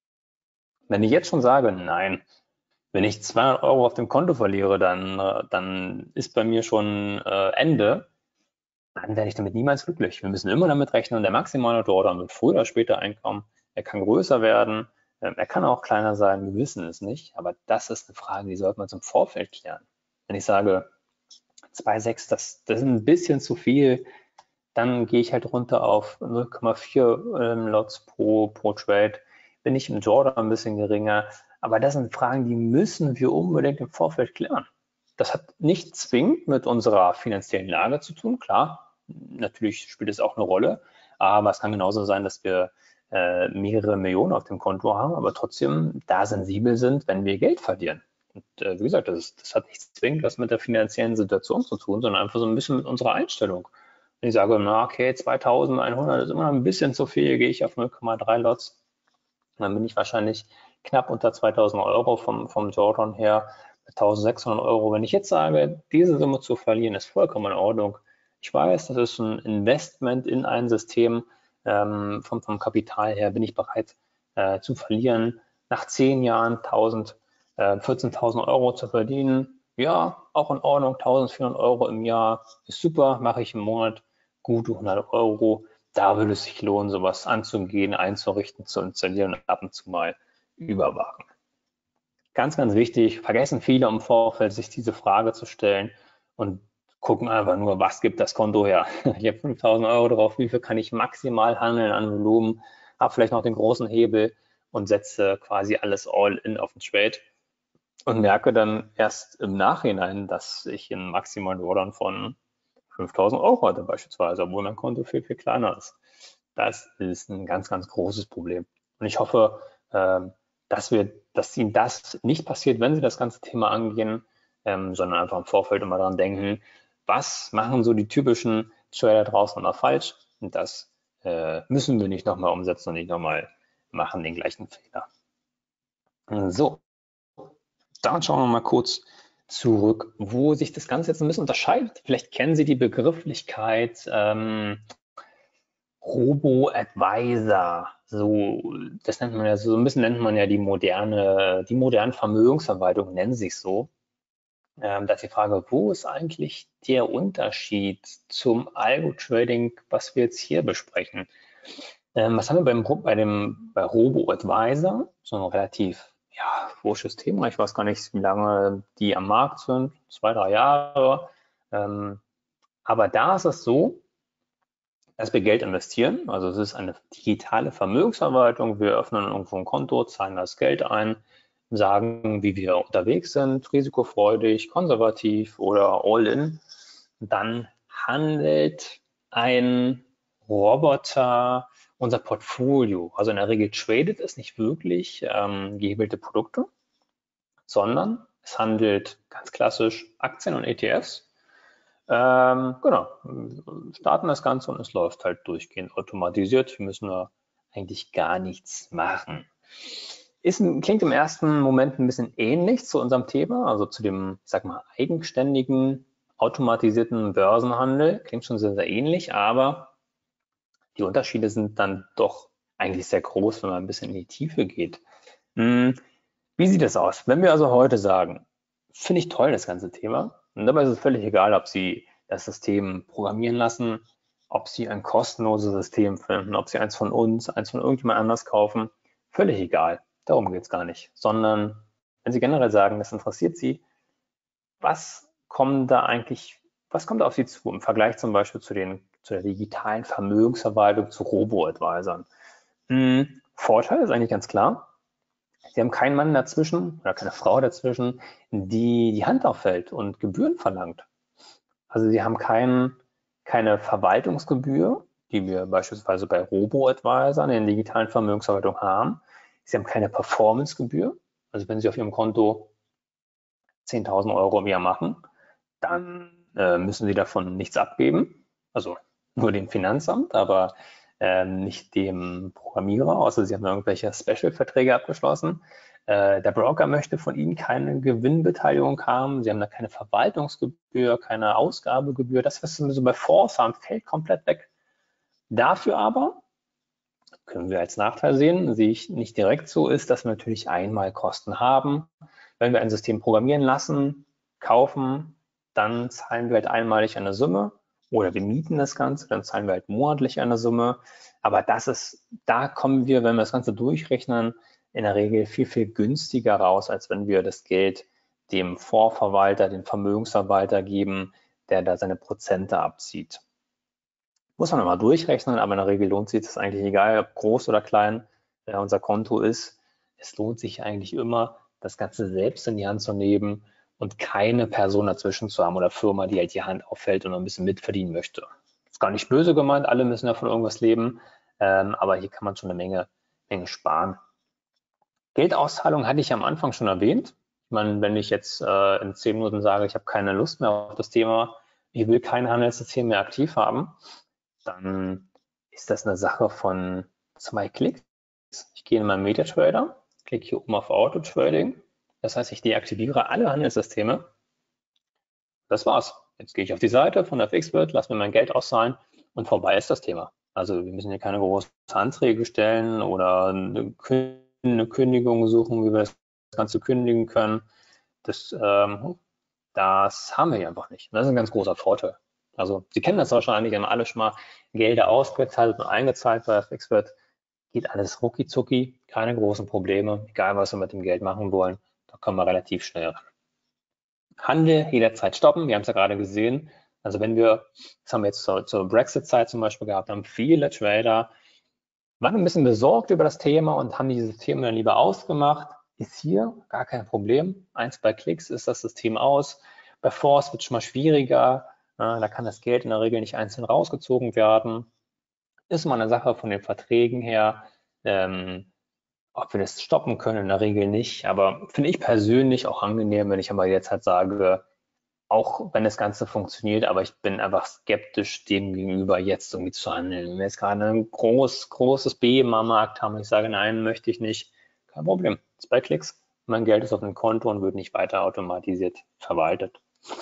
Wenn ich jetzt schon sage, nein, wenn ich zweihundert Euro auf dem Konto verliere, dann, äh, dann ist bei mir schon äh, Ende, dann werde ich damit niemals glücklich. Wir müssen immer damit rechnen, der maximale Drawdown wird früher oder später einkommen. Er kann größer werden, ähm, er kann auch kleiner sein, wir wissen es nicht. Aber das ist eine Frage, die sollte man zum Vorfeld klären. Wenn ich sage, zwei Komma sechs, das, das ist ein bisschen zu viel, dann gehe ich halt runter auf null Komma vier ähm, Lots pro, pro Trade. Bin ich im Drawdown ein bisschen geringer. Aber das sind Fragen, die müssen wir unbedingt im Vorfeld klären. Das hat nicht zwingend mit unserer finanziellen Lage zu tun, klar. Natürlich spielt es auch eine Rolle, aber es kann genauso sein, dass wir äh, mehrere Millionen auf dem Konto haben, aber trotzdem da sensibel sind, wenn wir Geld verlieren. Und äh, wie gesagt, das, ist, das hat nicht zwingend was mit der finanziellen Situation zu tun, sondern einfach so ein bisschen mit unserer Einstellung. Wenn ich sage, na okay, zweitausendeinhundert ist immer noch ein bisschen zu viel, gehe ich auf null Komma drei Lots, dann bin ich wahrscheinlich knapp unter zweitausend Euro vom, vom Jordan her, eintausendsechshundert Euro. Wenn ich jetzt sage, diese Summe zu verlieren, ist vollkommen in Ordnung. Ich weiß, das ist ein Investment in ein System. Ähm, vom, vom Kapital her bin ich bereit äh, zu verlieren. Nach zehn Jahren tausend, äh, vierzehntausend Euro zu verdienen, ja, auch in Ordnung. eintausendvierhundert Euro im Jahr ist super, mache ich im Monat gute hundert Euro. Da würde es sich lohnen, sowas anzugehen, einzurichten, zu installieren und ab und zu mal überwachen. Ganz, ganz wichtig, vergessen viele im Vorfeld, sich diese Frage zu stellen und gucken einfach nur, was gibt das Konto her? Ich habe fünftausend Euro drauf, wie viel kann ich maximal handeln an Volumen, habe vielleicht noch den großen Hebel und setze quasi alles all in auf den Trade und merke dann erst im Nachhinein, dass ich einen maximalen Drawdown von fünftausend Euro hatte beispielsweise, obwohl mein Konto viel, viel kleiner ist. Das ist ein ganz, ganz großes Problem. Und ich hoffe, ähm, dass wir, dass Ihnen das nicht passiert, wenn Sie das ganze Thema angehen, ähm, sondern einfach im Vorfeld immer daran denken, was machen so die typischen Trader draußen immer falsch? Und das äh, müssen wir nicht nochmal umsetzen und nicht nochmal machen den gleichen Fehler. So, dann schauen wir mal kurz zurück, wo sich das Ganze jetzt ein bisschen unterscheidet. Vielleicht kennen Sie die Begrifflichkeit ähm, Robo-Advisor. So, das nennt man ja so ein bisschen nennt man ja die moderne, die moderne Vermögensverwaltung, nennen sich so. Ähm, da ist die Frage, wo ist eigentlich der Unterschied zum Algo-Trading, was wir jetzt hier besprechen? Ähm, was haben wir beim, bei dem bei Robo-Advisor? So ein relativ ja, wursches Thema. Ich weiß gar nicht, wie lange die am Markt sind, zwei, drei Jahre. Ähm, aber da ist es so, dass wir Geld investieren. Also es ist eine digitale Vermögensverwaltung. Wir öffnen irgendwo ein Konto, zahlen das Geld ein, sagen, wie wir unterwegs sind, risikofreudig, konservativ oder all-in. Dann handelt ein Roboter unser Portfolio. Also in der Regel tradet es nicht wirklich ähm, gehebelt Produkte, sondern es handelt ganz klassisch Aktien und E T Fs. Ähm, genau, starten das Ganze und es läuft halt durchgehend automatisiert. Wir müssen da eigentlich gar nichts machen. Ist, klingt im ersten Moment ein bisschen ähnlich zu unserem Thema, also zu dem, ich sag mal, eigenständigen, automatisierten Börsenhandel. Klingt schon sehr, sehr ähnlich, aber die Unterschiede sind dann doch eigentlich sehr groß, wenn man ein bisschen in die Tiefe geht. Hm, wie sieht das aus? Wenn wir also heute sagen, finde ich toll, das ganze Thema, und dabei ist es völlig egal, ob Sie das System programmieren lassen, ob Sie ein kostenloses System finden, ob Sie eins von uns, eins von irgendjemand anders kaufen, völlig egal. Darum geht es gar nicht. Sondern wenn Sie generell sagen, das interessiert Sie, was kommt da eigentlich, was kommt da auf Sie zu im Vergleich zum Beispiel zu, den, zu der digitalen Vermögensverwaltung, zu Robo-Advisern? Hm, Vorteil ist eigentlich ganz klar. Sie haben keinen Mann dazwischen oder keine Frau dazwischen, die die Hand aufhält und Gebühren verlangt. Also Sie haben kein, keine Verwaltungsgebühr, die wir beispielsweise bei Robo-Advisern in der digitalen Vermögensverwaltung haben. Sie haben keine Performancegebühr. Also wenn Sie auf Ihrem Konto zehntausend Euro im Jahr machen, dann äh, müssen Sie davon nichts abgeben. Also nur dem Finanzamt, aber äh, nicht dem Programmierer, außer Sie haben irgendwelche Special-Verträge abgeschlossen. Äh, der Broker möchte von Ihnen keine Gewinnbeteiligung haben. Sie haben da keine Verwaltungsgebühr, keine Ausgabegebühr. Das, was Sie so bei Fonds haben, fällt komplett weg. Dafür aber können wir als Nachteil sehen, sehe ich nicht direkt so, ist, dass wir natürlich Einmalkosten haben. Wenn wir ein System programmieren lassen, kaufen, dann zahlen wir halt einmalig eine Summe oder wir mieten das Ganze, dann zahlen wir halt monatlich eine Summe. Aber das ist, da kommen wir, wenn wir das Ganze durchrechnen, in der Regel viel, viel günstiger raus, als wenn wir das Geld dem Fondsverwalter, dem Vermögensverwalter geben, der da seine Prozente abzieht. Muss man mal durchrechnen, aber in der Regel lohnt sich das eigentlich egal, ob groß oder klein äh, unser Konto ist. Es lohnt sich eigentlich immer, das Ganze selbst in die Hand zu nehmen und keine Person dazwischen zu haben oder Firma, die halt die Hand auffällt und ein bisschen mitverdienen möchte. Das ist gar nicht böse gemeint, alle müssen ja von irgendwas leben, ähm, aber hier kann man schon eine Menge, Menge sparen. Geldauszahlung hatte ich am Anfang schon erwähnt. Ich meine, wenn ich jetzt äh, in zehn Minuten sage, ich habe keine Lust mehr auf das Thema, ich will kein Handelssystem mehr aktiv haben, dann ist das eine Sache von zwei Klicks. Ich gehe in meinen MetaTrader, klicke hier oben auf Auto Trading. Das heißt, ich deaktiviere alle Handelssysteme. Das war's. Jetzt gehe ich auf die Seite von F X Bit, lasse mir mein Geld auszahlen und vorbei ist das Thema. Also wir müssen hier keine großen Anträge stellen oder eine Kündigung suchen, wie wir das Ganze kündigen können. Das, ähm, das haben wir hier einfach nicht. Das ist ein ganz großer Vorteil. Also Sie kennen das wahrscheinlich, haben alle schon mal Gelder ausgezahlt und eingezahlt bei F X Bit. Geht alles rucki zucki, keine großen Probleme, egal was wir mit dem Geld machen wollen, da kommen wir relativ schnell ran. Handel jederzeit stoppen, wir haben es ja gerade gesehen. Also wenn wir, das haben wir jetzt zur, zur Brexit-Zeit zum Beispiel gehabt, haben viele Trader, waren ein bisschen besorgt über das Thema und haben dieses Thema dann lieber ausgemacht. Ist hier gar kein Problem. Ein, zwei Klicks ist das System aus. Bei Fonds wird es schon mal schwieriger. Da kann das Geld in der Regel nicht einzeln rausgezogen werden. Ist mal eine Sache von den Verträgen her. Ähm, ob wir das stoppen können, in der Regel nicht. Aber finde ich persönlich auch angenehm, wenn ich aber jetzt halt sage, auch wenn das Ganze funktioniert, aber ich bin einfach skeptisch dem gegenüber, jetzt irgendwie zu handeln. Wenn wir jetzt gerade ein groß, großes Beben am Markt haben und ich sage, nein, möchte ich nicht, kein Problem. Zwei Klicks, mein Geld ist auf dem Konto und wird nicht weiter automatisiert verwaltet.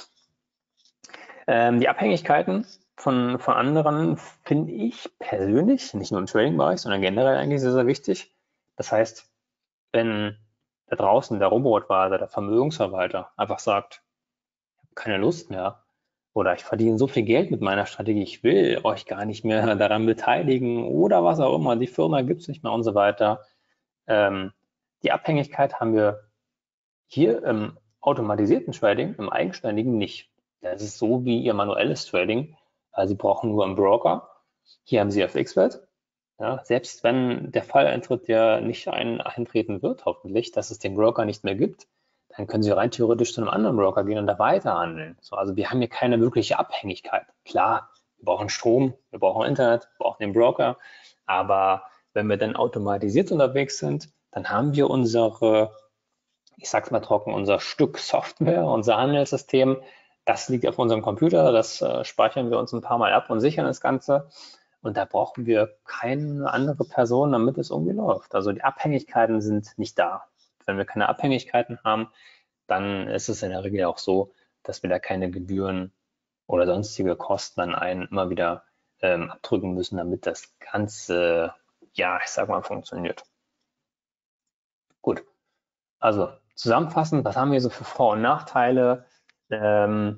Ähm, die Abhängigkeiten von, von anderen finde ich persönlich, nicht nur im Trading-Bereich, sondern generell eigentlich sehr, sehr wichtig. Das heißt, wenn da draußen der Robo-Advisor, der Vermögensverwalter einfach sagt, ich habe keine Lust mehr oder ich verdiene so viel Geld mit meiner Strategie, ich will euch gar nicht mehr daran beteiligen oder was auch immer, die Firma gibt es nicht mehr und so weiter. Ähm, die Abhängigkeit haben wir hier im automatisierten Trading, im eigenständigen nicht. Das ist so wie Ihr manuelles Trading. Also Sie brauchen nur einen Broker. Hier haben Sie F X Bit. Ja, selbst wenn der Fall eintritt, der nicht ein, eintreten wird, hoffentlich, dass es den Broker nicht mehr gibt, dann können Sie rein theoretisch zu einem anderen Broker gehen und da weiterhandeln. So, also wir haben hier keine wirkliche Abhängigkeit. Klar, wir brauchen Strom, wir brauchen Internet, wir brauchen den Broker, aber wenn wir dann automatisiert unterwegs sind, dann haben wir unsere, ich sag's mal trocken, unser Stück Software, unser Handelssystem, das liegt auf unserem Computer, das äh, speichern wir uns ein paar Mal ab und sichern das Ganze. Und da brauchen wir keine andere Person, damit es irgendwie läuft. Also die Abhängigkeiten sind nicht da. Wenn wir keine Abhängigkeiten haben, dann ist es in der Regel auch so, dass wir da keine Gebühren oder sonstige Kosten an einen immer wieder ähm, abdrücken müssen, damit das Ganze, ja, ich sag mal, funktioniert. Gut, also zusammenfassend, was haben wir so für Vor- und Nachteile? Ähm,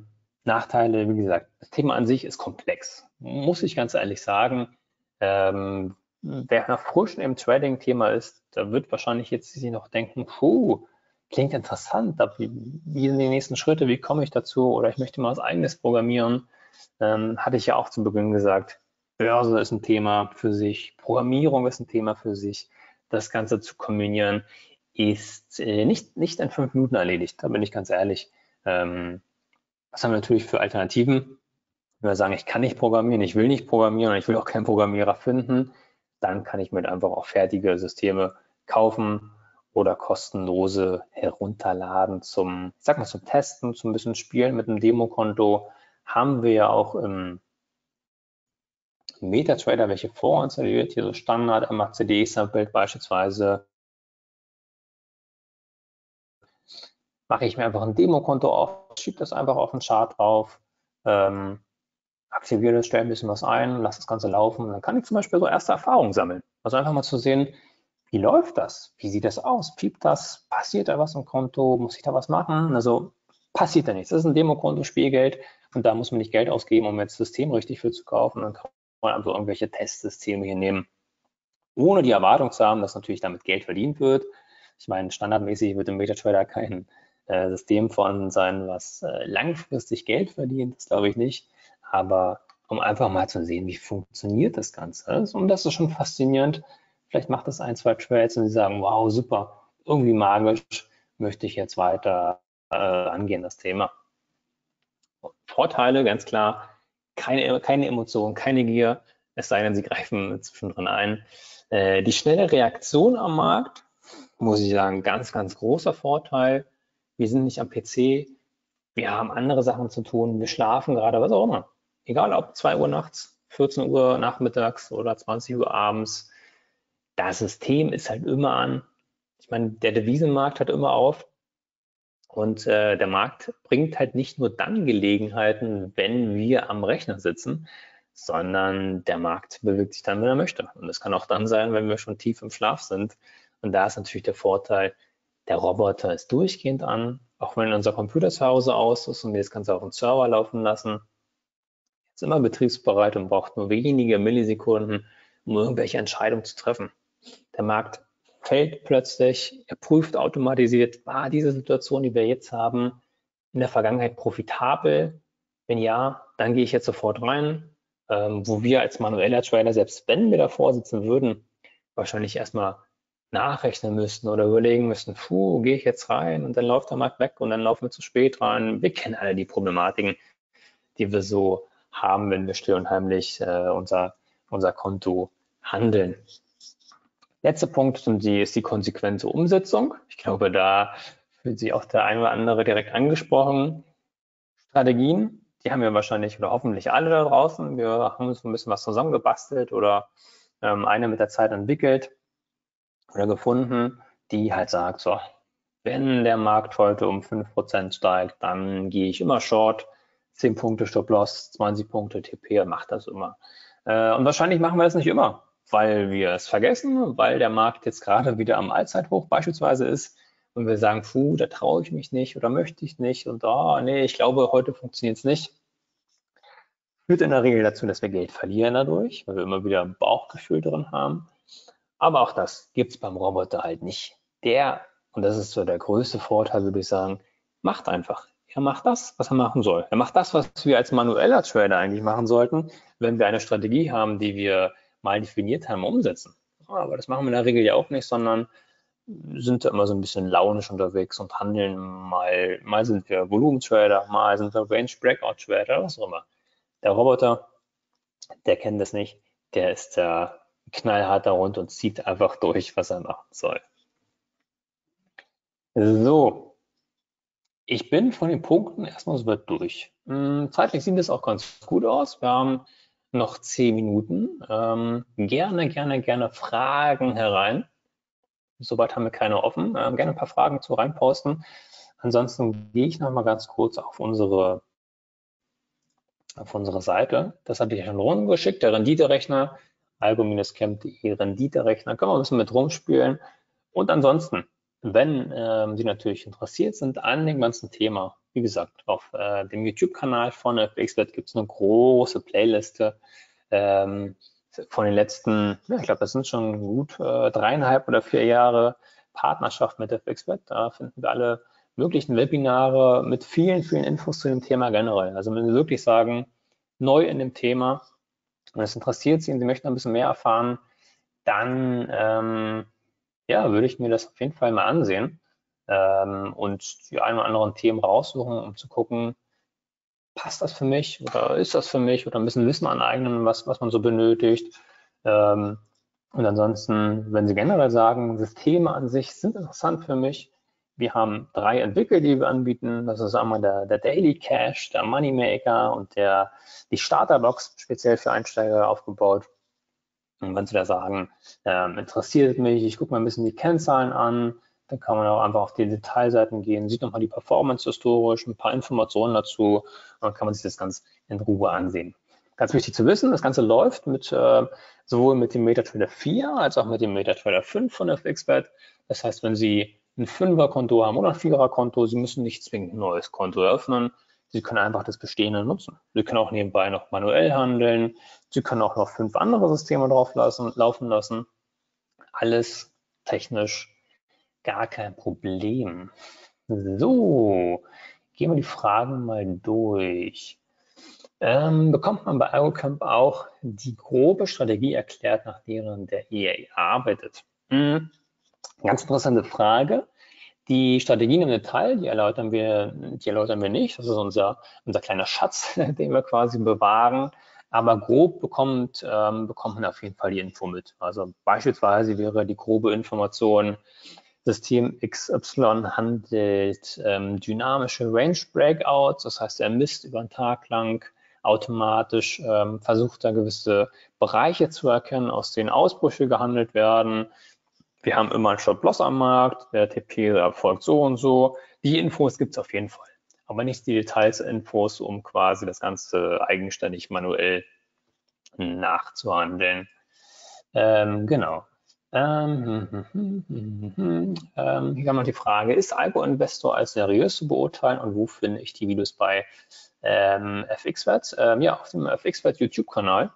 Nachteile, wie gesagt, das Thema an sich ist komplex, muss ich ganz ehrlich sagen. Ähm, wer noch frisch im Trading-Thema ist, da wird wahrscheinlich jetzt sich noch denken, puh, klingt interessant, aber wie, wie sind die nächsten Schritte, wie komme ich dazu, oder ich möchte mal was Eigenes programmieren. Ähm, hatte ich ja auch zu Beginn gesagt, Börse ist ein Thema für sich, Programmierung ist ein Thema für sich. Das Ganze zu kombinieren ist äh, nicht, nicht in fünf Minuten erledigt, da bin ich ganz ehrlich. Ähm, was haben wir natürlich für Alternativen? Wenn wir sagen, ich kann nicht programmieren, ich will nicht programmieren und ich will auch keinen Programmierer finden, dann kann ich mir einfach auch fertige Systeme kaufen oder kostenlose herunterladen zum, ich sag mal, zum Testen, zum bisschen Spielen mit einem Demokonto. Haben wir ja auch im MetaTrader welche vorinstalliert, hier so Standard M A C D-Sample beispielsweise. Mache ich mir einfach ein Demokonto auf, schiebe das einfach auf den Chart drauf, ähm, aktiviere das, stelle ein bisschen was ein, lasse das Ganze laufen. Und dann kann ich zum Beispiel so erste Erfahrungen sammeln. Also einfach mal zu sehen, wie läuft das? Wie sieht das aus? Piept das? Passiert da was im Konto? Muss ich da was machen? Also passiert da nichts. Das ist ein Demokonto, Spielgeld und da muss man nicht Geld ausgeben, um jetzt das System richtig für zu kaufen. Dann kann man einfach irgendwelche Testsysteme hier nehmen, ohne die Erwartung zu haben, dass natürlich damit Geld verdient wird. Ich meine, standardmäßig wird im MetaTrader kein äh, System vorhanden sein, was äh, langfristig Geld verdient. Das glaube ich nicht. Aber um einfach mal zu sehen, wie funktioniert das Ganze. Und das ist schon faszinierend. Vielleicht macht das ein, zwei Trades und sie sagen, wow, super, irgendwie magisch, möchte ich jetzt weiter äh, angehen, das Thema. Vorteile, ganz klar, keine, keine Emotionen, keine Gier, es sei denn, sie greifen zwischendrin ein. Äh, die schnelle Reaktion am Markt, muss ich sagen, ganz, ganz großer Vorteil. Wir sind nicht am P C, wir haben andere Sachen zu tun, wir schlafen gerade, was auch immer. Egal ob zwei Uhr nachts, vierzehn Uhr nachmittags oder zwanzig Uhr abends, das System ist halt immer an. Ich meine, der Devisenmarkt hat immer auf und äh, der Markt bringt halt nicht nur dann Gelegenheiten, wenn wir am Rechner sitzen, sondern der Markt bewegt sich dann, wenn er möchte. Und das kann auch dann sein, wenn wir schon tief im Schlaf sind. Und da ist natürlich der Vorteil, der Roboter ist durchgehend an, auch wenn unser Computer zu Hause aus ist und wir das Ganze auf dem Server laufen lassen. Ist immer betriebsbereit und braucht nur wenige Millisekunden, um irgendwelche Entscheidungen zu treffen. Der Markt fällt plötzlich, er prüft automatisiert, war diese Situation, die wir jetzt haben, in der Vergangenheit profitabel? Wenn ja, dann gehe ich jetzt sofort rein, ähm, wo wir als manueller Trader, selbst wenn wir davor sitzen würden, wahrscheinlich erstmal nachrechnen müssten oder überlegen müssten, puh, gehe ich jetzt rein und dann läuft der Markt weg und dann laufen wir zu spät rein. Wir kennen alle die Problematiken, die wir so haben, wenn wir still und heimlich äh, unser, unser Konto handeln. Letzter Punkt sind die, ist die konsequente Umsetzung. Ich glaube, da fühlt sich auch der eine oder andere direkt angesprochen. Strategien, die haben wir wahrscheinlich oder hoffentlich alle da draußen. Wir haben uns ein bisschen was zusammengebastelt oder ähm, eine mit der Zeit entwickelt oder gefunden, die halt sagt, so, wenn der Markt heute um fünf Prozent steigt, dann gehe ich immer short, zehn Punkte Stop-Loss, zwanzig Punkte T P, macht das immer. Äh, und wahrscheinlich machen wir das nicht immer, weil wir es vergessen, weil der Markt jetzt gerade wieder am Allzeithoch beispielsweise ist und wir sagen, puh, da traue ich mich nicht oder möchte ich nicht und oh, nee, ich glaube, heute funktioniert es nicht. Führt in der Regel dazu, dass wir Geld verlieren dadurch, weil wir immer wieder ein Bauchgefühl drin haben. Aber auch das gibt es beim Roboter halt nicht. Der, und das ist so der größte Vorteil, würde ich sagen, macht einfach. Er macht das, was er machen soll. Er macht das, was wir als manueller Trader eigentlich machen sollten, wenn wir eine Strategie haben, die wir mal definiert haben, umsetzen. Aber das machen wir in der Regel ja auch nicht, sondern sind da immer so ein bisschen launisch unterwegs und handeln. Mal, mal sind wir Volumentrader, mal sind wir Range Breakout Trader, was auch immer. Der Roboter, der kennt das nicht. Der ist da knallhart darunter und zieht einfach durch, was er machen soll. So, ich bin von den Punkten erstmal so weit durch. Zeitlich sieht es auch ganz gut aus. Wir haben noch zehn Minuten. Ähm, gerne, gerne, gerne Fragen herein. Soweit haben wir keine offen. Ähm, gerne ein paar Fragen zu reinposten. Ansonsten gehe ich noch mal ganz kurz auf unsere, auf unsere Seite. Das hatte ich ja schon rumgeschickt, der Renditerechner. algo-camp punkt de Renditerechner, können wir ein bisschen mit rumspielen. Und ansonsten, wenn ähm, Sie natürlich interessiert sind an dem ganzen Thema, wie gesagt, auf äh, dem YouTube-Kanal von FXpert gibt es eine große Playliste ähm, von den letzten, ja, ich glaube, das sind schon gut äh, dreieinhalb oder vier Jahre Partnerschaft mit FXpert. Da finden wir alle möglichen Webinare mit vielen, vielen Infos zu dem Thema generell. Also wenn Sie wirklich sagen, neu in dem Thema und es interessiert Sie und Sie möchten ein bisschen mehr erfahren, dann ähm, ja, würde ich mir das auf jeden Fall mal ansehen ähm, und die ein oder anderen Themen raussuchen, um zu gucken, passt das für mich oder ist das für mich oder ein bisschen Wissen aneignen, was, was man so benötigt. Ähm, und ansonsten, wenn Sie generell sagen, Systeme an sich sind interessant für mich, wir haben drei entwickelt, die wir anbieten. Das ist einmal der, der Daily Cache, der Moneymaker und der, die Starterbox speziell für Einsteiger aufgebaut. Und wenn Sie da sagen, ähm, interessiert mich, ich gucke mir ein bisschen die Kennzahlen an, dann kann man auch einfach auf die Detailseiten gehen, sieht nochmal die Performance historisch, ein paar Informationen dazu und dann kann man sich das ganz in Ruhe ansehen. Ganz wichtig zu wissen, das Ganze läuft mit äh, sowohl mit dem MetaTrader vier als auch mit dem MetaTrader fünf von FXpert. Das heißt, wenn Sie ein Fünfer-Konto haben oder ein Vierer-Konto, Sie müssen nicht zwingend ein neues Konto eröffnen. Sie können einfach das Bestehende nutzen. Sie können auch nebenbei noch manuell handeln. Sie können auch noch fünf andere Systeme drauf lassen, laufen lassen. Alles technisch gar kein Problem. So, gehen wir die Fragen mal durch. Ähm, bekommt man bei AgroCamp auch die grobe Strategie erklärt, nach deren der E A arbeitet? Hm, ganz interessante Frage. Die Strategien im Detail, die erläutern wir, die erläutern wir nicht. Das ist unser, unser kleiner Schatz, den wir quasi bewahren. Aber grob bekommt, ähm, bekommt man auf jeden Fall die Info mit. Also beispielsweise wäre die grobe Information, System X Y handelt ähm, dynamische Range Breakouts. Das heißt, er misst über einen Tag lang automatisch, ähm, versucht da gewisse Bereiche zu erkennen, aus denen Ausbrüche gehandelt werden. Wir haben immer einen Stop-Loss am Markt, der T P erfolgt so und so. Die Infos gibt es auf jeden Fall, aber nicht die Details, Infos, um quasi das Ganze eigenständig manuell nachzuhandeln. Ähm, genau. Ähm, hm, hm, hm, hm, ähm, hier haben wir die Frage, ist Algo Investor als seriös zu beurteilen und wo finde ich die Videos bei ähm, FXwert? Ähm, ja, auf dem FXwert YouTube-Kanal.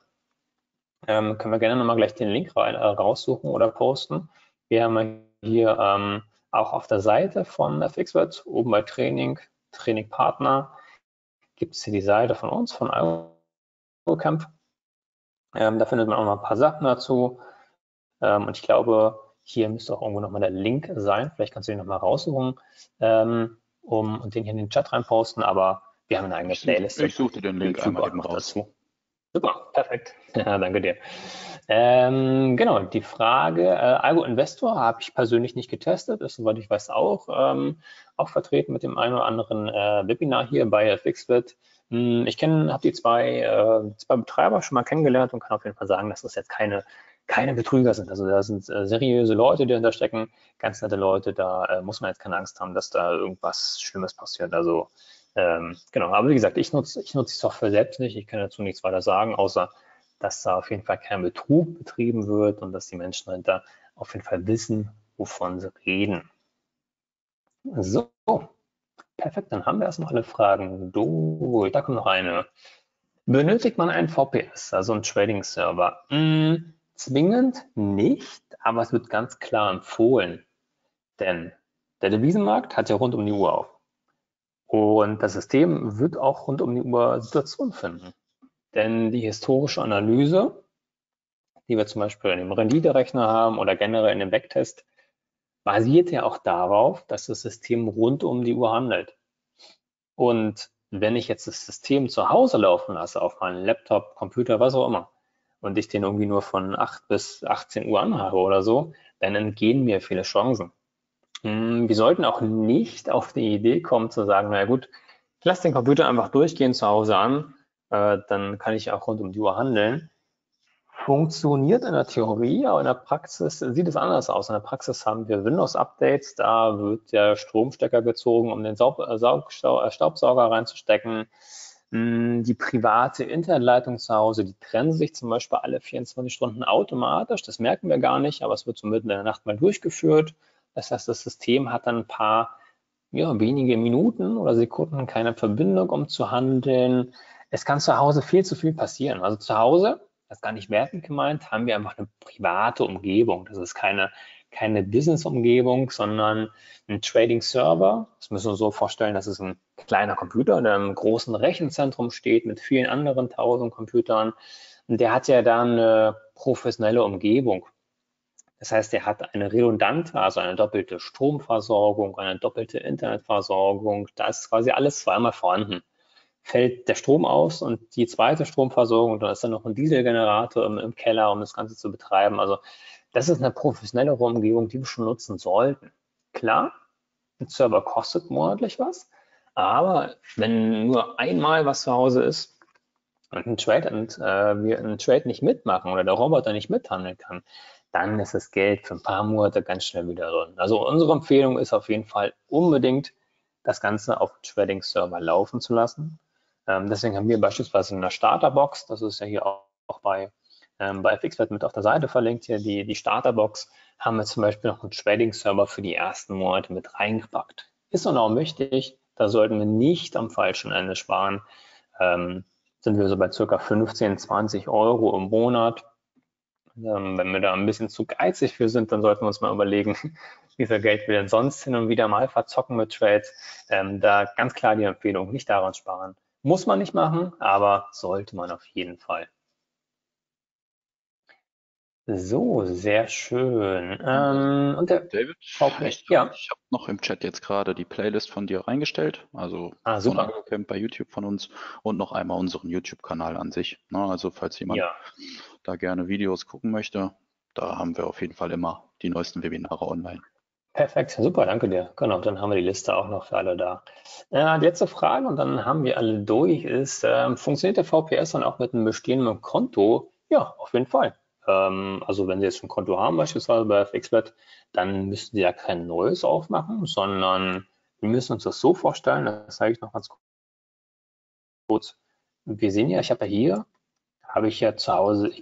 Ähm, können wir gerne nochmal gleich den Link rein, äh, raussuchen oder posten. Wir haben hier ähm, auch auf der Seite von FXwert, oben bei Training, Training Partner, gibt es hier die Seite von uns, von AgroCamp. Ähm, da findet man auch noch ein paar Sachen dazu. Ähm, und ich glaube, hier müsste auch irgendwo nochmal der Link sein. Vielleicht kannst du den nochmal raussuchen ähm, um, und den hier in den Chat reinposten. Aber wir haben eine eigene Ich, Playlist. ich suchte den Link YouTube einmal eben auch noch raus. dazu. Super, perfekt. Ja, danke dir. Ähm, genau, die Frage, äh, Algo Investor habe ich persönlich nicht getestet, ist, soweit ich weiß, auch, ähm, auch vertreten mit dem einen oder anderen äh, Webinar hier bei FXwert. Hm, ich kenne, habe die zwei, äh, zwei Betreiber schon mal kennengelernt und kann auf jeden Fall sagen, dass das jetzt keine, keine Betrüger sind. Also da sind äh, seriöse Leute, die dahinter stecken, ganz nette Leute, da äh, muss man jetzt keine Angst haben, dass da irgendwas Schlimmes passiert. Also ähm, genau, aber wie gesagt, ich nutze ich nutze die Software selbst nicht, ich kann dazu nichts weiter sagen, außer dass da auf jeden Fall kein Betrug betrieben wird und dass die Menschen dahinter auf jeden Fall wissen, wovon sie reden. So, perfekt, dann haben wir erstmal alle Fragen durch. Da kommt noch eine. Benötigt man einen V P S, also einen Trading-Server? Hm, zwingend nicht, aber es wird ganz klar empfohlen, denn der Devisenmarkt hat ja rund um die Uhr auf. Und das System wird auch rund um die Uhr Situation finden. Denn die historische Analyse, die wir zum Beispiel in dem Rendite-Rechner haben oder generell in dem Backtest, basiert ja auch darauf, dass das System rund um die Uhr handelt. Und wenn ich jetzt das System zu Hause laufen lasse, auf meinem Laptop, Computer, was auch immer, und ich den irgendwie nur von acht bis achtzehn Uhr anhabe oder so, dann entgehen mir viele Chancen. Wir sollten auch nicht auf die Idee kommen zu sagen, na gut, ich lasse den Computer einfach durchgehen zu Hause an, äh, dann kann ich auch rund um die Uhr handeln. Funktioniert in der Theorie, aber in der Praxis sieht es anders aus. In der Praxis haben wir Windows-Updates, da wird der Stromstecker gezogen, um den Saub äh, Staubsauger reinzustecken. Die private Internetleitung zu Hause, die trennen sich zum Beispiel alle vierundzwanzig Stunden automatisch. Das merken wir gar nicht, aber es wird so mitten in der Nacht mal durchgeführt. Das heißt, das System hat dann ein paar ja, wenige Minuten oder Sekunden keine Verbindung, um zu handeln. Es kann zu Hause viel zu viel passieren. Also zu Hause, das ist gar nicht wertend gemeint, haben wir einfach eine private Umgebung. Das ist keine, keine Business-Umgebung, sondern ein Trading-Server. Das müssen wir uns so vorstellen, das ist ein kleiner Computer, der im großen Rechenzentrum steht mit vielen anderen tausend Computern. Und der hat ja dann eine professionelle Umgebung. Das heißt, er hat eine redundante, also eine doppelte Stromversorgung, eine doppelte Internetversorgung. Da ist quasi alles zweimal vorhanden. Fällt der Strom aus und die zweite Stromversorgung, dann ist da noch ein Dieselgenerator im, im Keller, um das Ganze zu betreiben. Also das ist eine professionellere Umgebung, die wir schon nutzen sollten. Klar, ein Server kostet monatlich was, aber wenn nur einmal was zu Hause ist und ein Trade, und, äh, wir einen Trade nicht mitmachen oder der Roboter nicht mithandeln kann, dann ist das Geld für ein paar Monate ganz schnell wieder drin. Also unsere Empfehlung ist auf jeden Fall unbedingt, das Ganze auf Trading-Server laufen zu lassen. Ähm, deswegen haben wir beispielsweise eine Starterbox, das ist ja hier auch, auch bei, ähm, bei F X P E T mit auf der Seite verlinkt, hier die, die Starterbox, haben wir zum Beispiel noch einen Trading-Server für die ersten Monate mit reingepackt. Ist auch noch wichtig, da sollten wir nicht am falschen Ende sparen. Ähm, sind wir so bei circa fünfzehn, zwanzig Euro im Monat. Ähm, wenn wir da ein bisschen zu geizig für sind, dann sollten wir uns mal überlegen, wie viel Geld wir denn sonst hin und wieder mal verzocken mit Trades. Ähm, da ganz klar die Empfehlung, nicht daran sparen. Muss man nicht machen, aber sollte man auf jeden Fall. So, sehr schön. Ähm, und der David, V P, ich, ja, ich habe noch im Chat jetzt gerade die Playlist von dir reingestellt, also ah, von super. AgroCamp bei YouTube von uns und noch einmal unseren YouTube-Kanal an sich. Ne? Also falls jemand Ja, da gerne Videos gucken möchte, da haben wir auf jeden Fall immer die neuesten Webinare online. perfekt, super, danke dir. Genau, dann haben wir die Liste auch noch für alle da. Äh, die letzte Frage und dann haben wir alle durch, ist, ähm, funktioniert der V P S dann auch mit einem bestehenden Konto? Ja, auf jeden Fall. Ähm, also wenn Sie jetzt ein Konto haben, beispielsweise bei F X P E T, dann müssen Sie ja kein neues aufmachen, sondern wir müssen uns das so vorstellen, das zeige ich noch ganz kurz. Wir sehen ja, ich habe ja hier, habe ich ja zu Hause,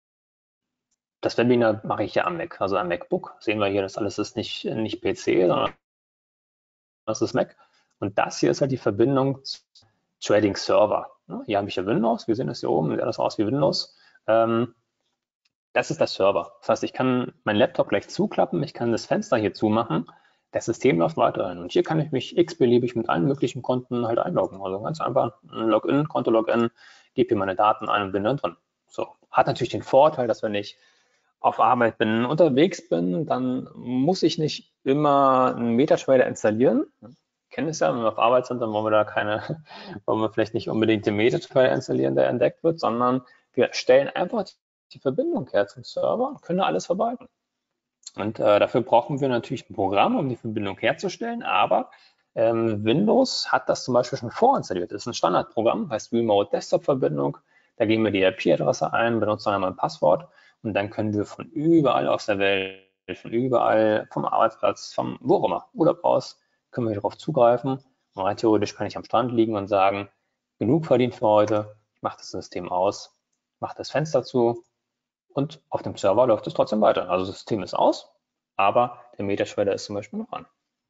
das Webinar mache ich ja am Mac, also am MacBook. Sehen wir hier, das alles ist nicht, nicht P C, sondern das ist Mac. Und das hier ist halt die Verbindung zum Trading Server. Hier habe ich ja Windows, wir sehen das hier oben, sieht alles aus wie Windows. Ähm, das ist der Server. Das heißt, ich kann meinen Laptop gleich zuklappen, ich kann das Fenster hier zumachen, das System läuft weiterhin. Und hier kann ich mich x-beliebig mit allen möglichen Konten halt einloggen. Also ganz einfach ein Login, Konto-Login, gebe hier meine Daten ein und bin dann drin. So. Hat natürlich den Vorteil, dass wenn ich auf Arbeit bin, unterwegs bin, dann muss ich nicht immer einen MetaTrader installieren. Kennen es ja, wenn wir auf Arbeit sind, dann wollen wir da keine, wollen wir vielleicht nicht unbedingt den MetaTrader installieren, der entdeckt wird, sondern wir stellen einfach die Verbindung her zum Server und können da alles verwalten. Und äh, dafür brauchen wir natürlich ein Programm, um die Verbindung herzustellen, aber ähm, Windows hat das zum Beispiel schon vorinstalliert. Das ist ein Standardprogramm, heißt Remote Desktop Verbindung. Da geben wir die I P-Adresse ein, benutzen einmal ein Passwort und dann können wir von überall aus der Welt, von überall, vom Arbeitsplatz, vom wo auch immer, Urlaub aus, können wir darauf zugreifen. Und rein theoretisch kann ich am Strand liegen und sagen, genug verdient für heute, ich mache das System aus, mache das Fenster zu und auf dem Server läuft es trotzdem weiter. Also das System ist aus, aber der MetaTrader ist zum Beispiel noch an.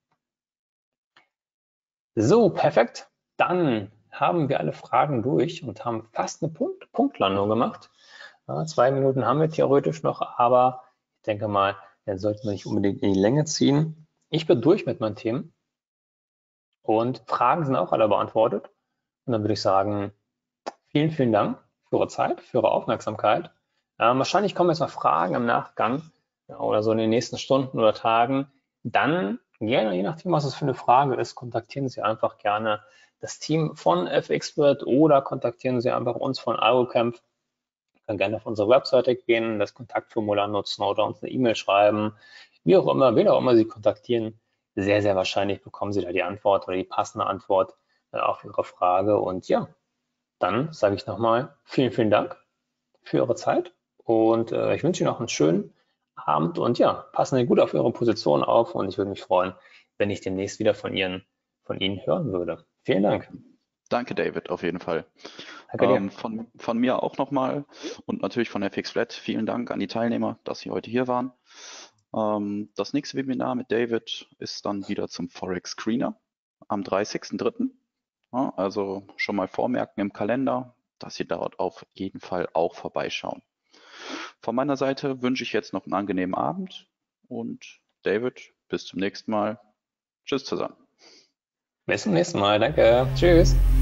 So, perfekt. Dann haben wir alle Fragen durch und haben fast eine Punkt Punktlandung gemacht. Ja, zwei Minuten haben wir theoretisch noch, aber ich denke mal, dann sollten wir nicht unbedingt in die Länge ziehen. Ich bin durch mit meinen Themen und Fragen sind auch alle beantwortet. Und dann würde ich sagen, vielen, vielen Dank für eure Zeit, für eure Aufmerksamkeit. Ähm, wahrscheinlich kommen jetzt noch Fragen im Nachgang ja, oder so in den nächsten Stunden oder Tagen. Dann gerne, je nachdem, was es für eine Frage ist, kontaktieren Sie einfach gerne das Team von F X P E T oder kontaktieren Sie einfach uns von AgroCamp. Sie können gerne auf unsere Webseite gehen, das Kontaktformular nutzen oder uns eine E-Mail schreiben. Wie auch immer, wen auch immer Sie kontaktieren, sehr, sehr wahrscheinlich bekommen Sie da die Antwort oder die passende Antwort äh, auf Ihre Frage. Und ja, dann sage ich nochmal vielen, vielen Dank für eure Zeit und äh, ich wünsche Ihnen noch einen schönen Abend und ja, passen Sie gut auf Ihre Position auf und ich würde mich freuen, wenn ich demnächst wieder von Ihnen, von Ihnen hören würde. Vielen Dank. Danke, David, auf jeden Fall. Danke dir. Ähm, von, von mir auch nochmal und natürlich von F X P E T vielen Dank an die Teilnehmer, dass Sie heute hier waren. Ähm, das nächste Webinar mit David ist dann wieder zum Forex Screener. am dreißigsten dritten Ja, also schon mal vormerken im Kalender, dass Sie dort auf jeden Fall auch vorbeischauen. Von meiner Seite wünsche ich jetzt noch einen angenehmen Abend und David, bis zum nächsten Mal. Tschüss zusammen. Bis zum nächsten Mal. Danke. Tschüss.